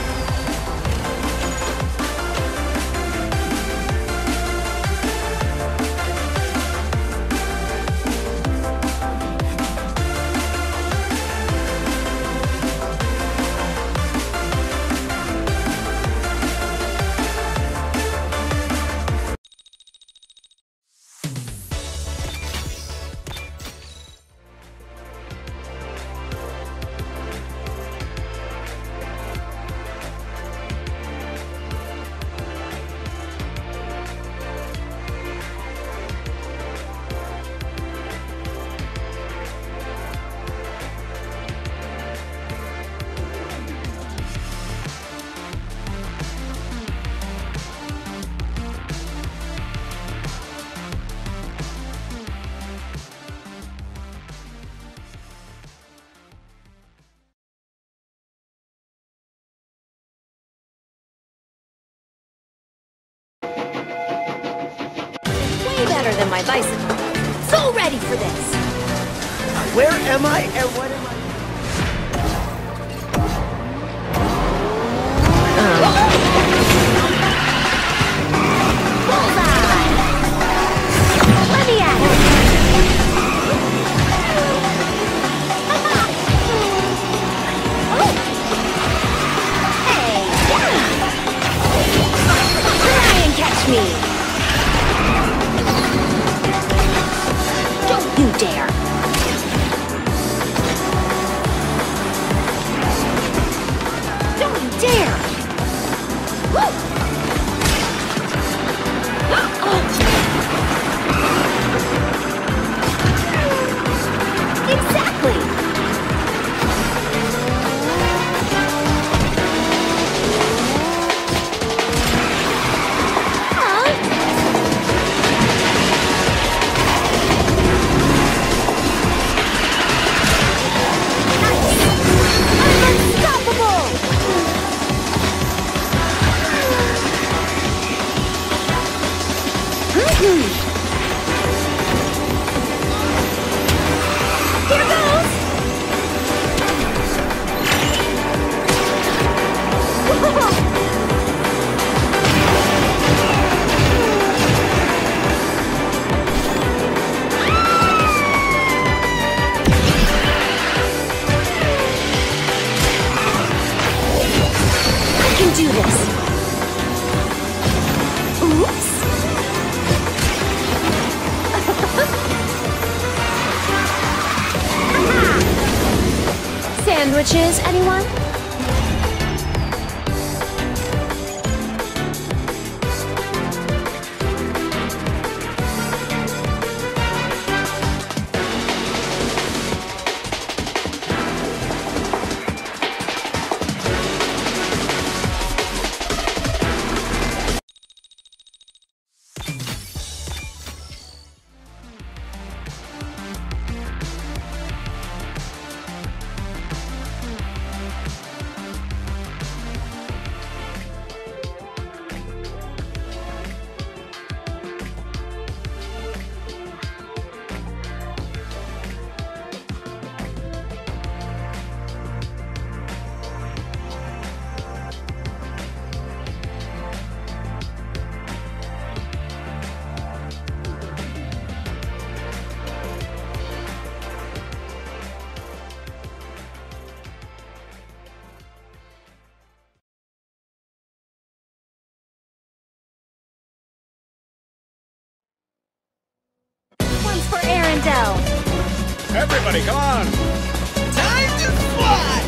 S3: Better than my bicycle. So ready for this.
S4: Where am I and what am I?
S3: Bullseye! Let me at it. Hey, yeah. Try and catch me.
S2: Do this. Oops. Sandwiches, anyone? For Arendelle.
S7: Everybody, come on!
S4: Time to fly!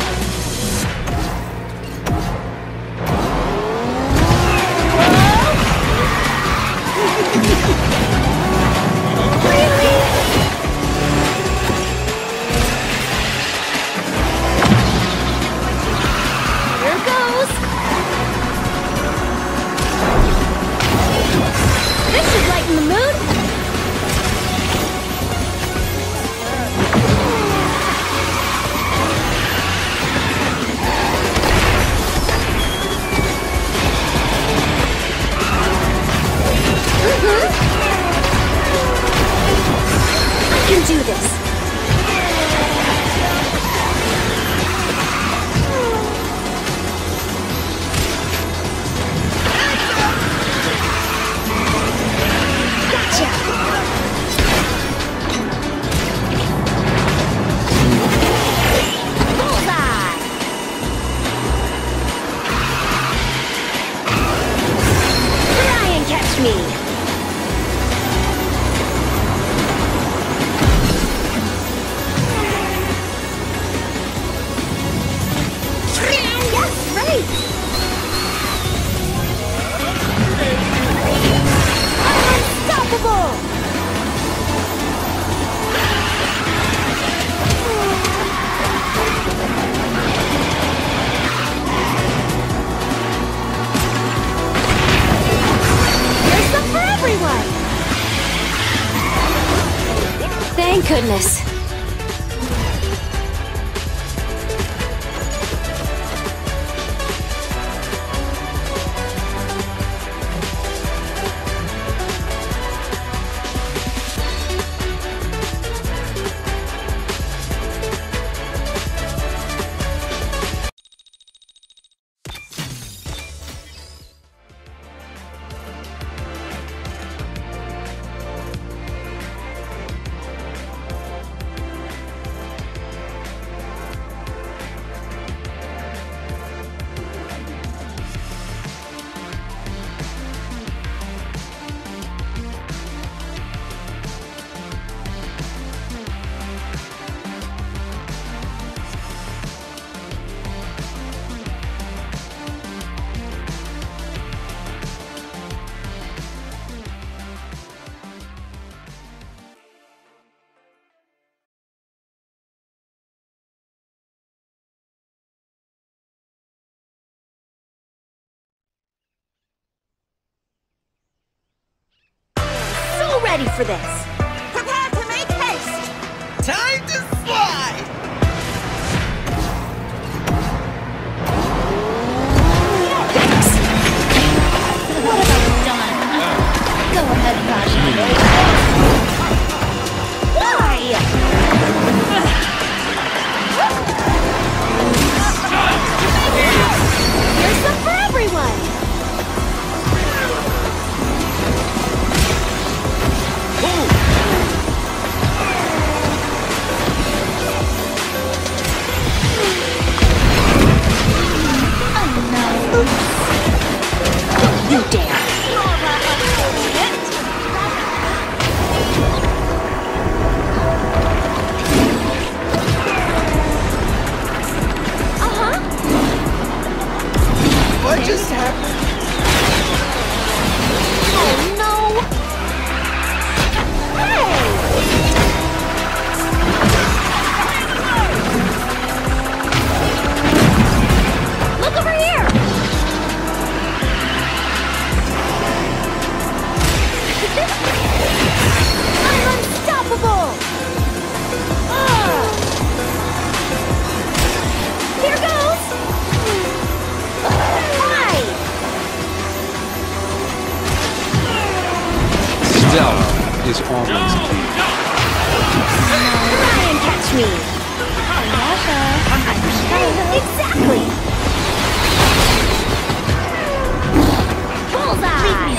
S2: Here goes. This should lighten the mood. I can do this. Thank goodness. Ready for this.
S4: Prepare to make haste! Time to fly!
S2: What have I done? Go ahead,
S10: Stealth is always key.
S3: Try and catch me. Exactly. Bullseye.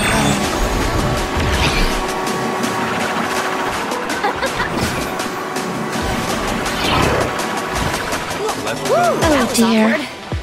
S2: Oh dear.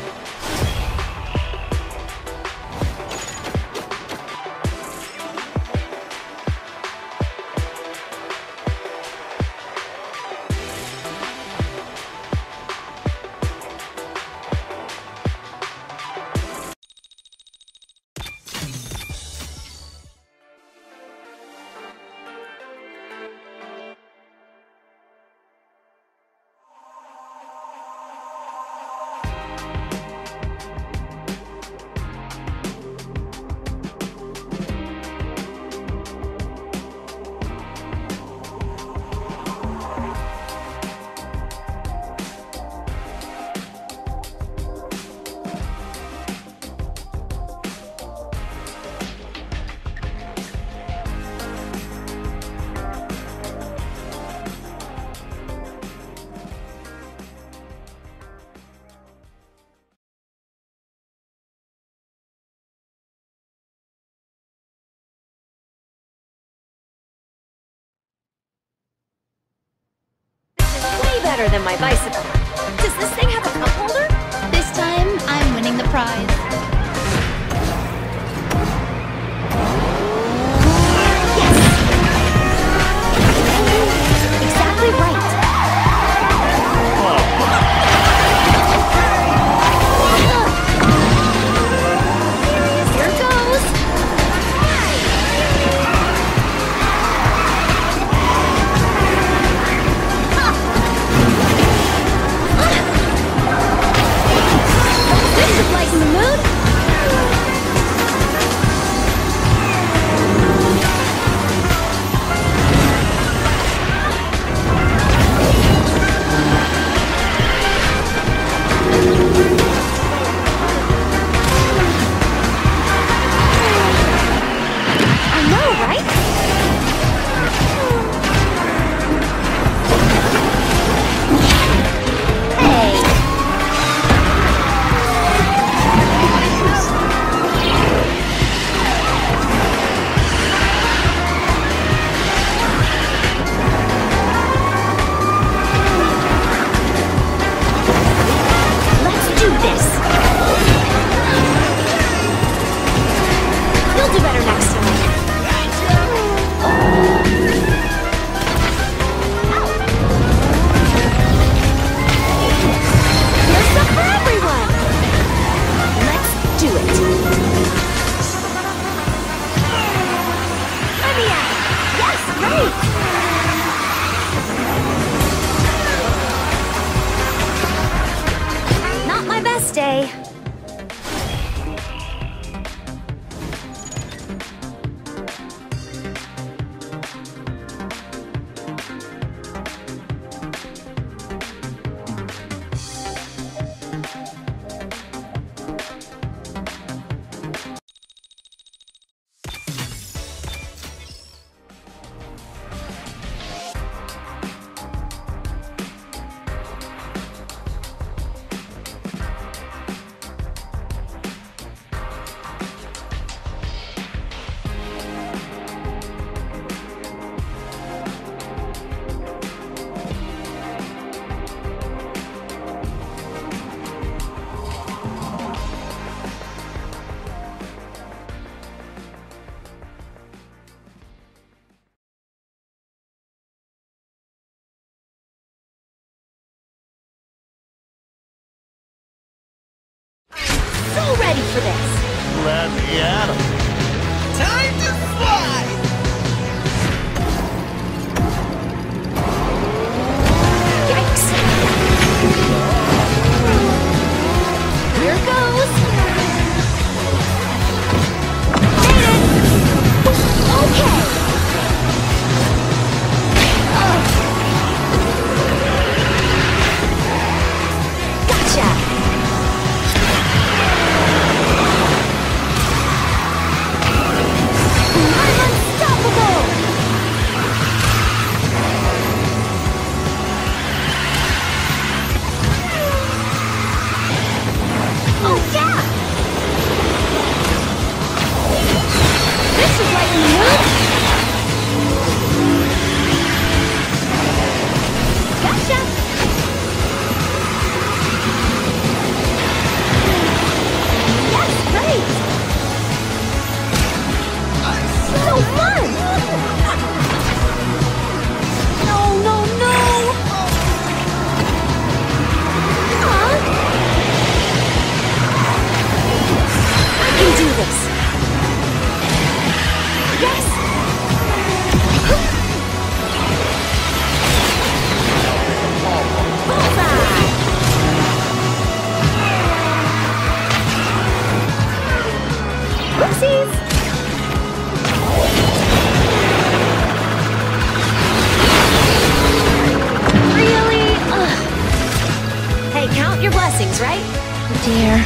S3: Way better than my bicycle. Does this thing have a cup holder?
S2: This time, I'm winning the prize.
S3: Exactly right. Here goes. This should lighten the mood. I know, right? Hey. Let's do this. You'll do better next time. Here's some for everyone. Let's do it. Let me out. Yes, great. Not my best day. So ready for this.
S8: Let me at 'em.
S4: Time to fly!
S3: Yikes. Here goes. Made it. Okay. Gotcha.
S2: please? Really? Ugh.
S3: Hey, count your blessings, right?
S2: Oh dear.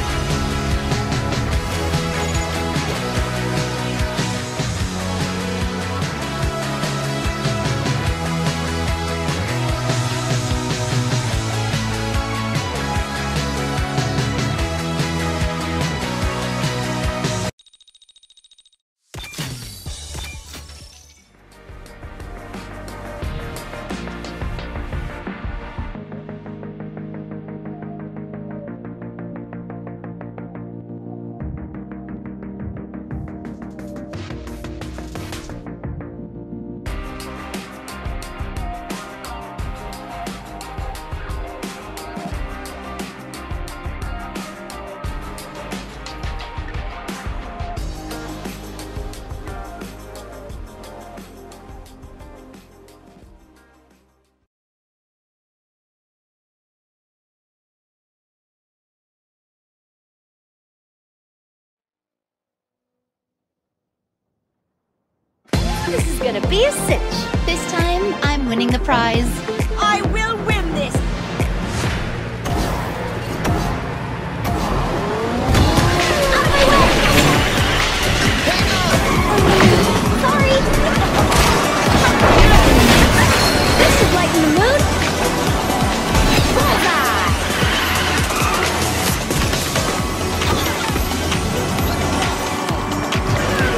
S3: This is gonna be a cinch.
S2: This time, I'm winning the prize.
S3: I will win this. Out of my way!
S2: Sorry.
S3: This should lighten the mood. Bullseye!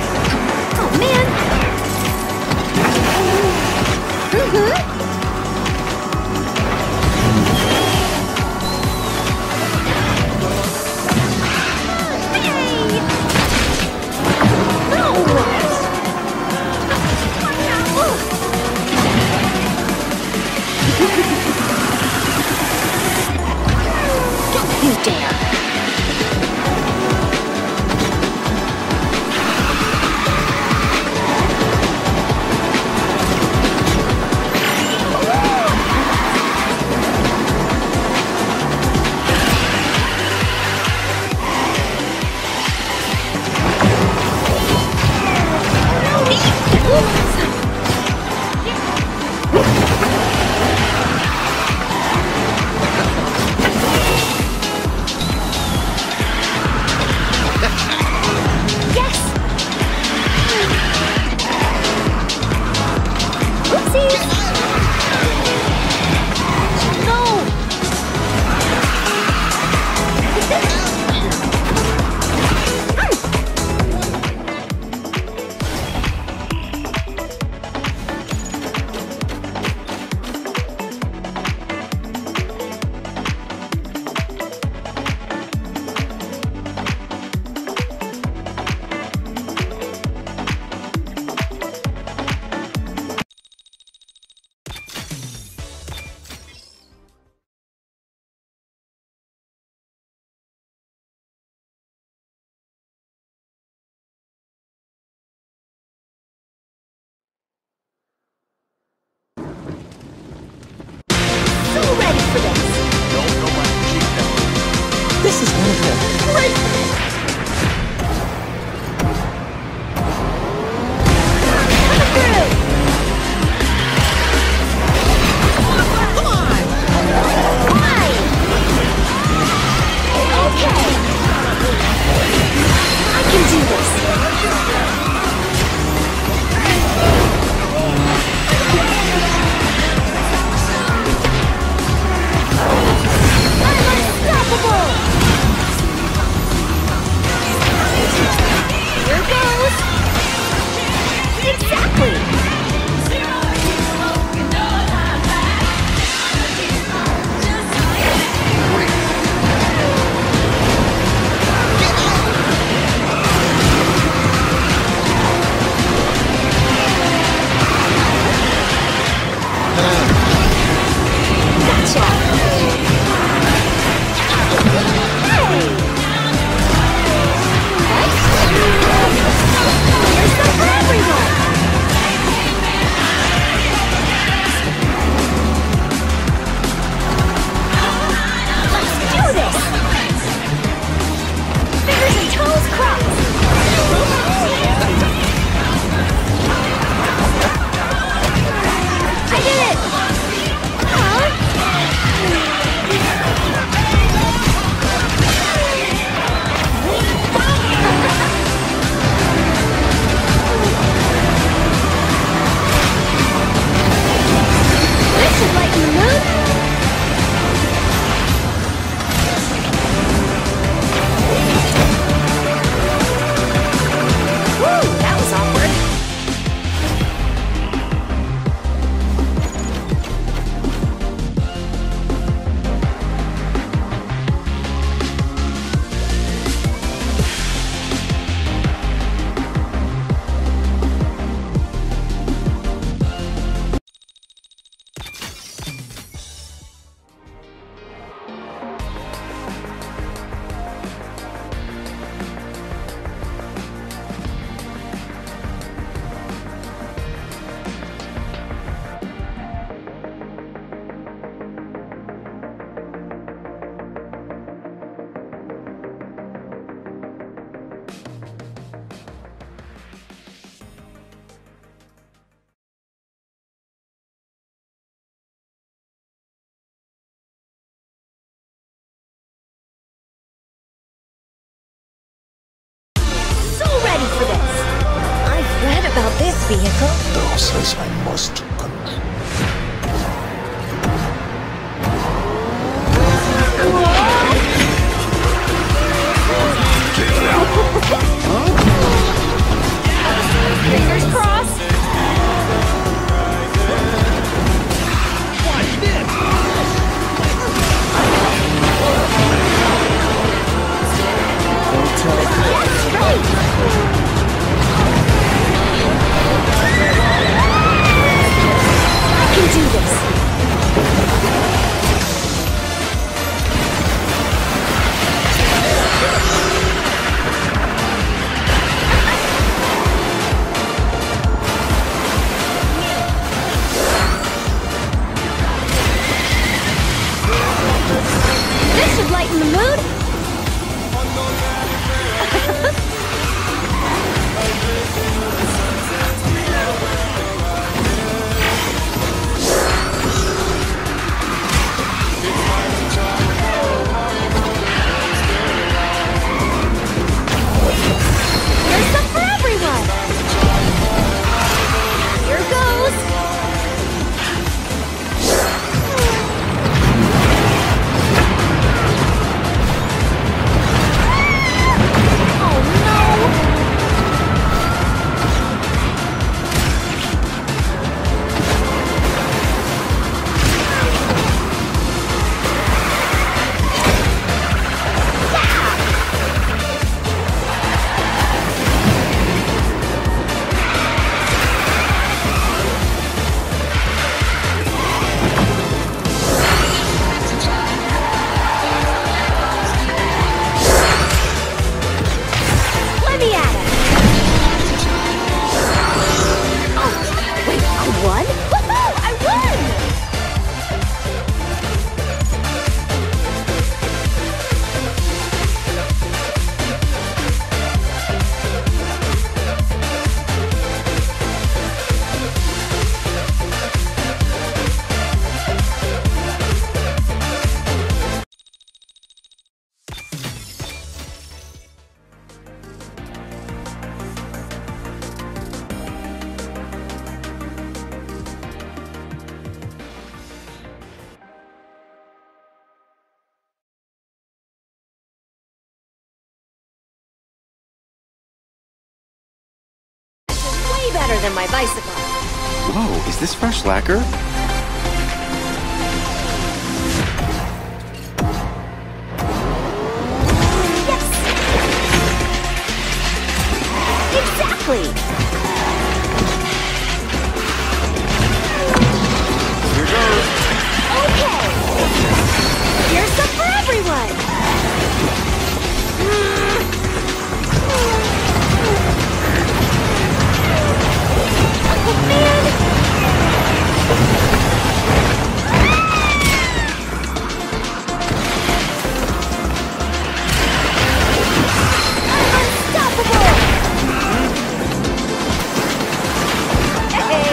S2: Oh man.
S3: about this vehicle.
S7: Thou says I must control.
S3: Fingers crossed.
S4: Watch this!
S3: That's right. I can do this. This should lighten the mood. There's some for everyone. Here goes. Oh no! Let me at it. Oh, wait, I won? Woohoo! I won! Way better than my bicycle.
S1: Whoa, is this fresh lacquer?
S3: Yes! Exactly!
S1: Here goes.
S3: Okay! Here's some for everyone! Oh man! Unstoppable! Hey!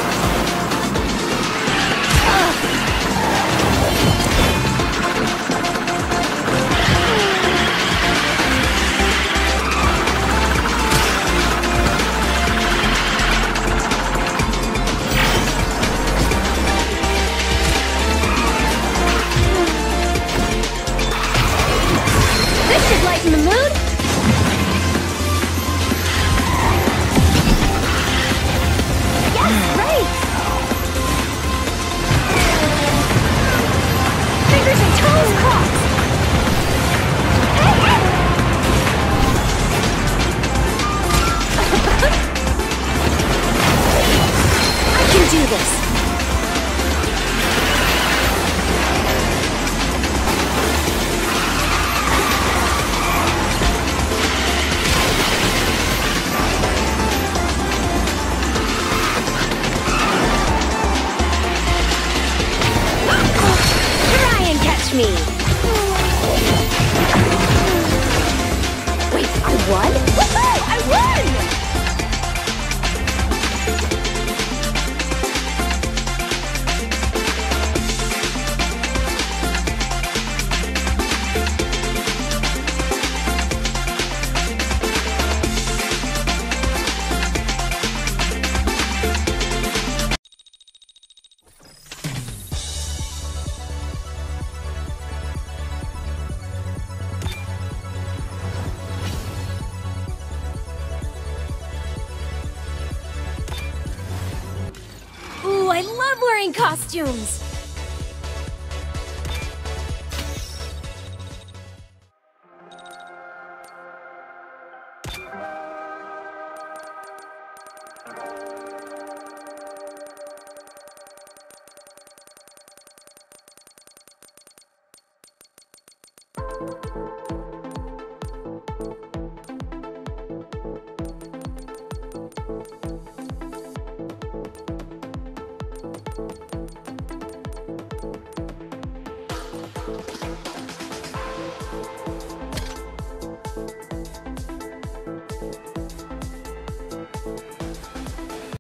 S3: This should lighten the mood. Yes, right. Fingers and toes crossed. Hey, hey. I can do this. Try and catch me. Wait, I won? Woohoo! I won! love wearing costumes!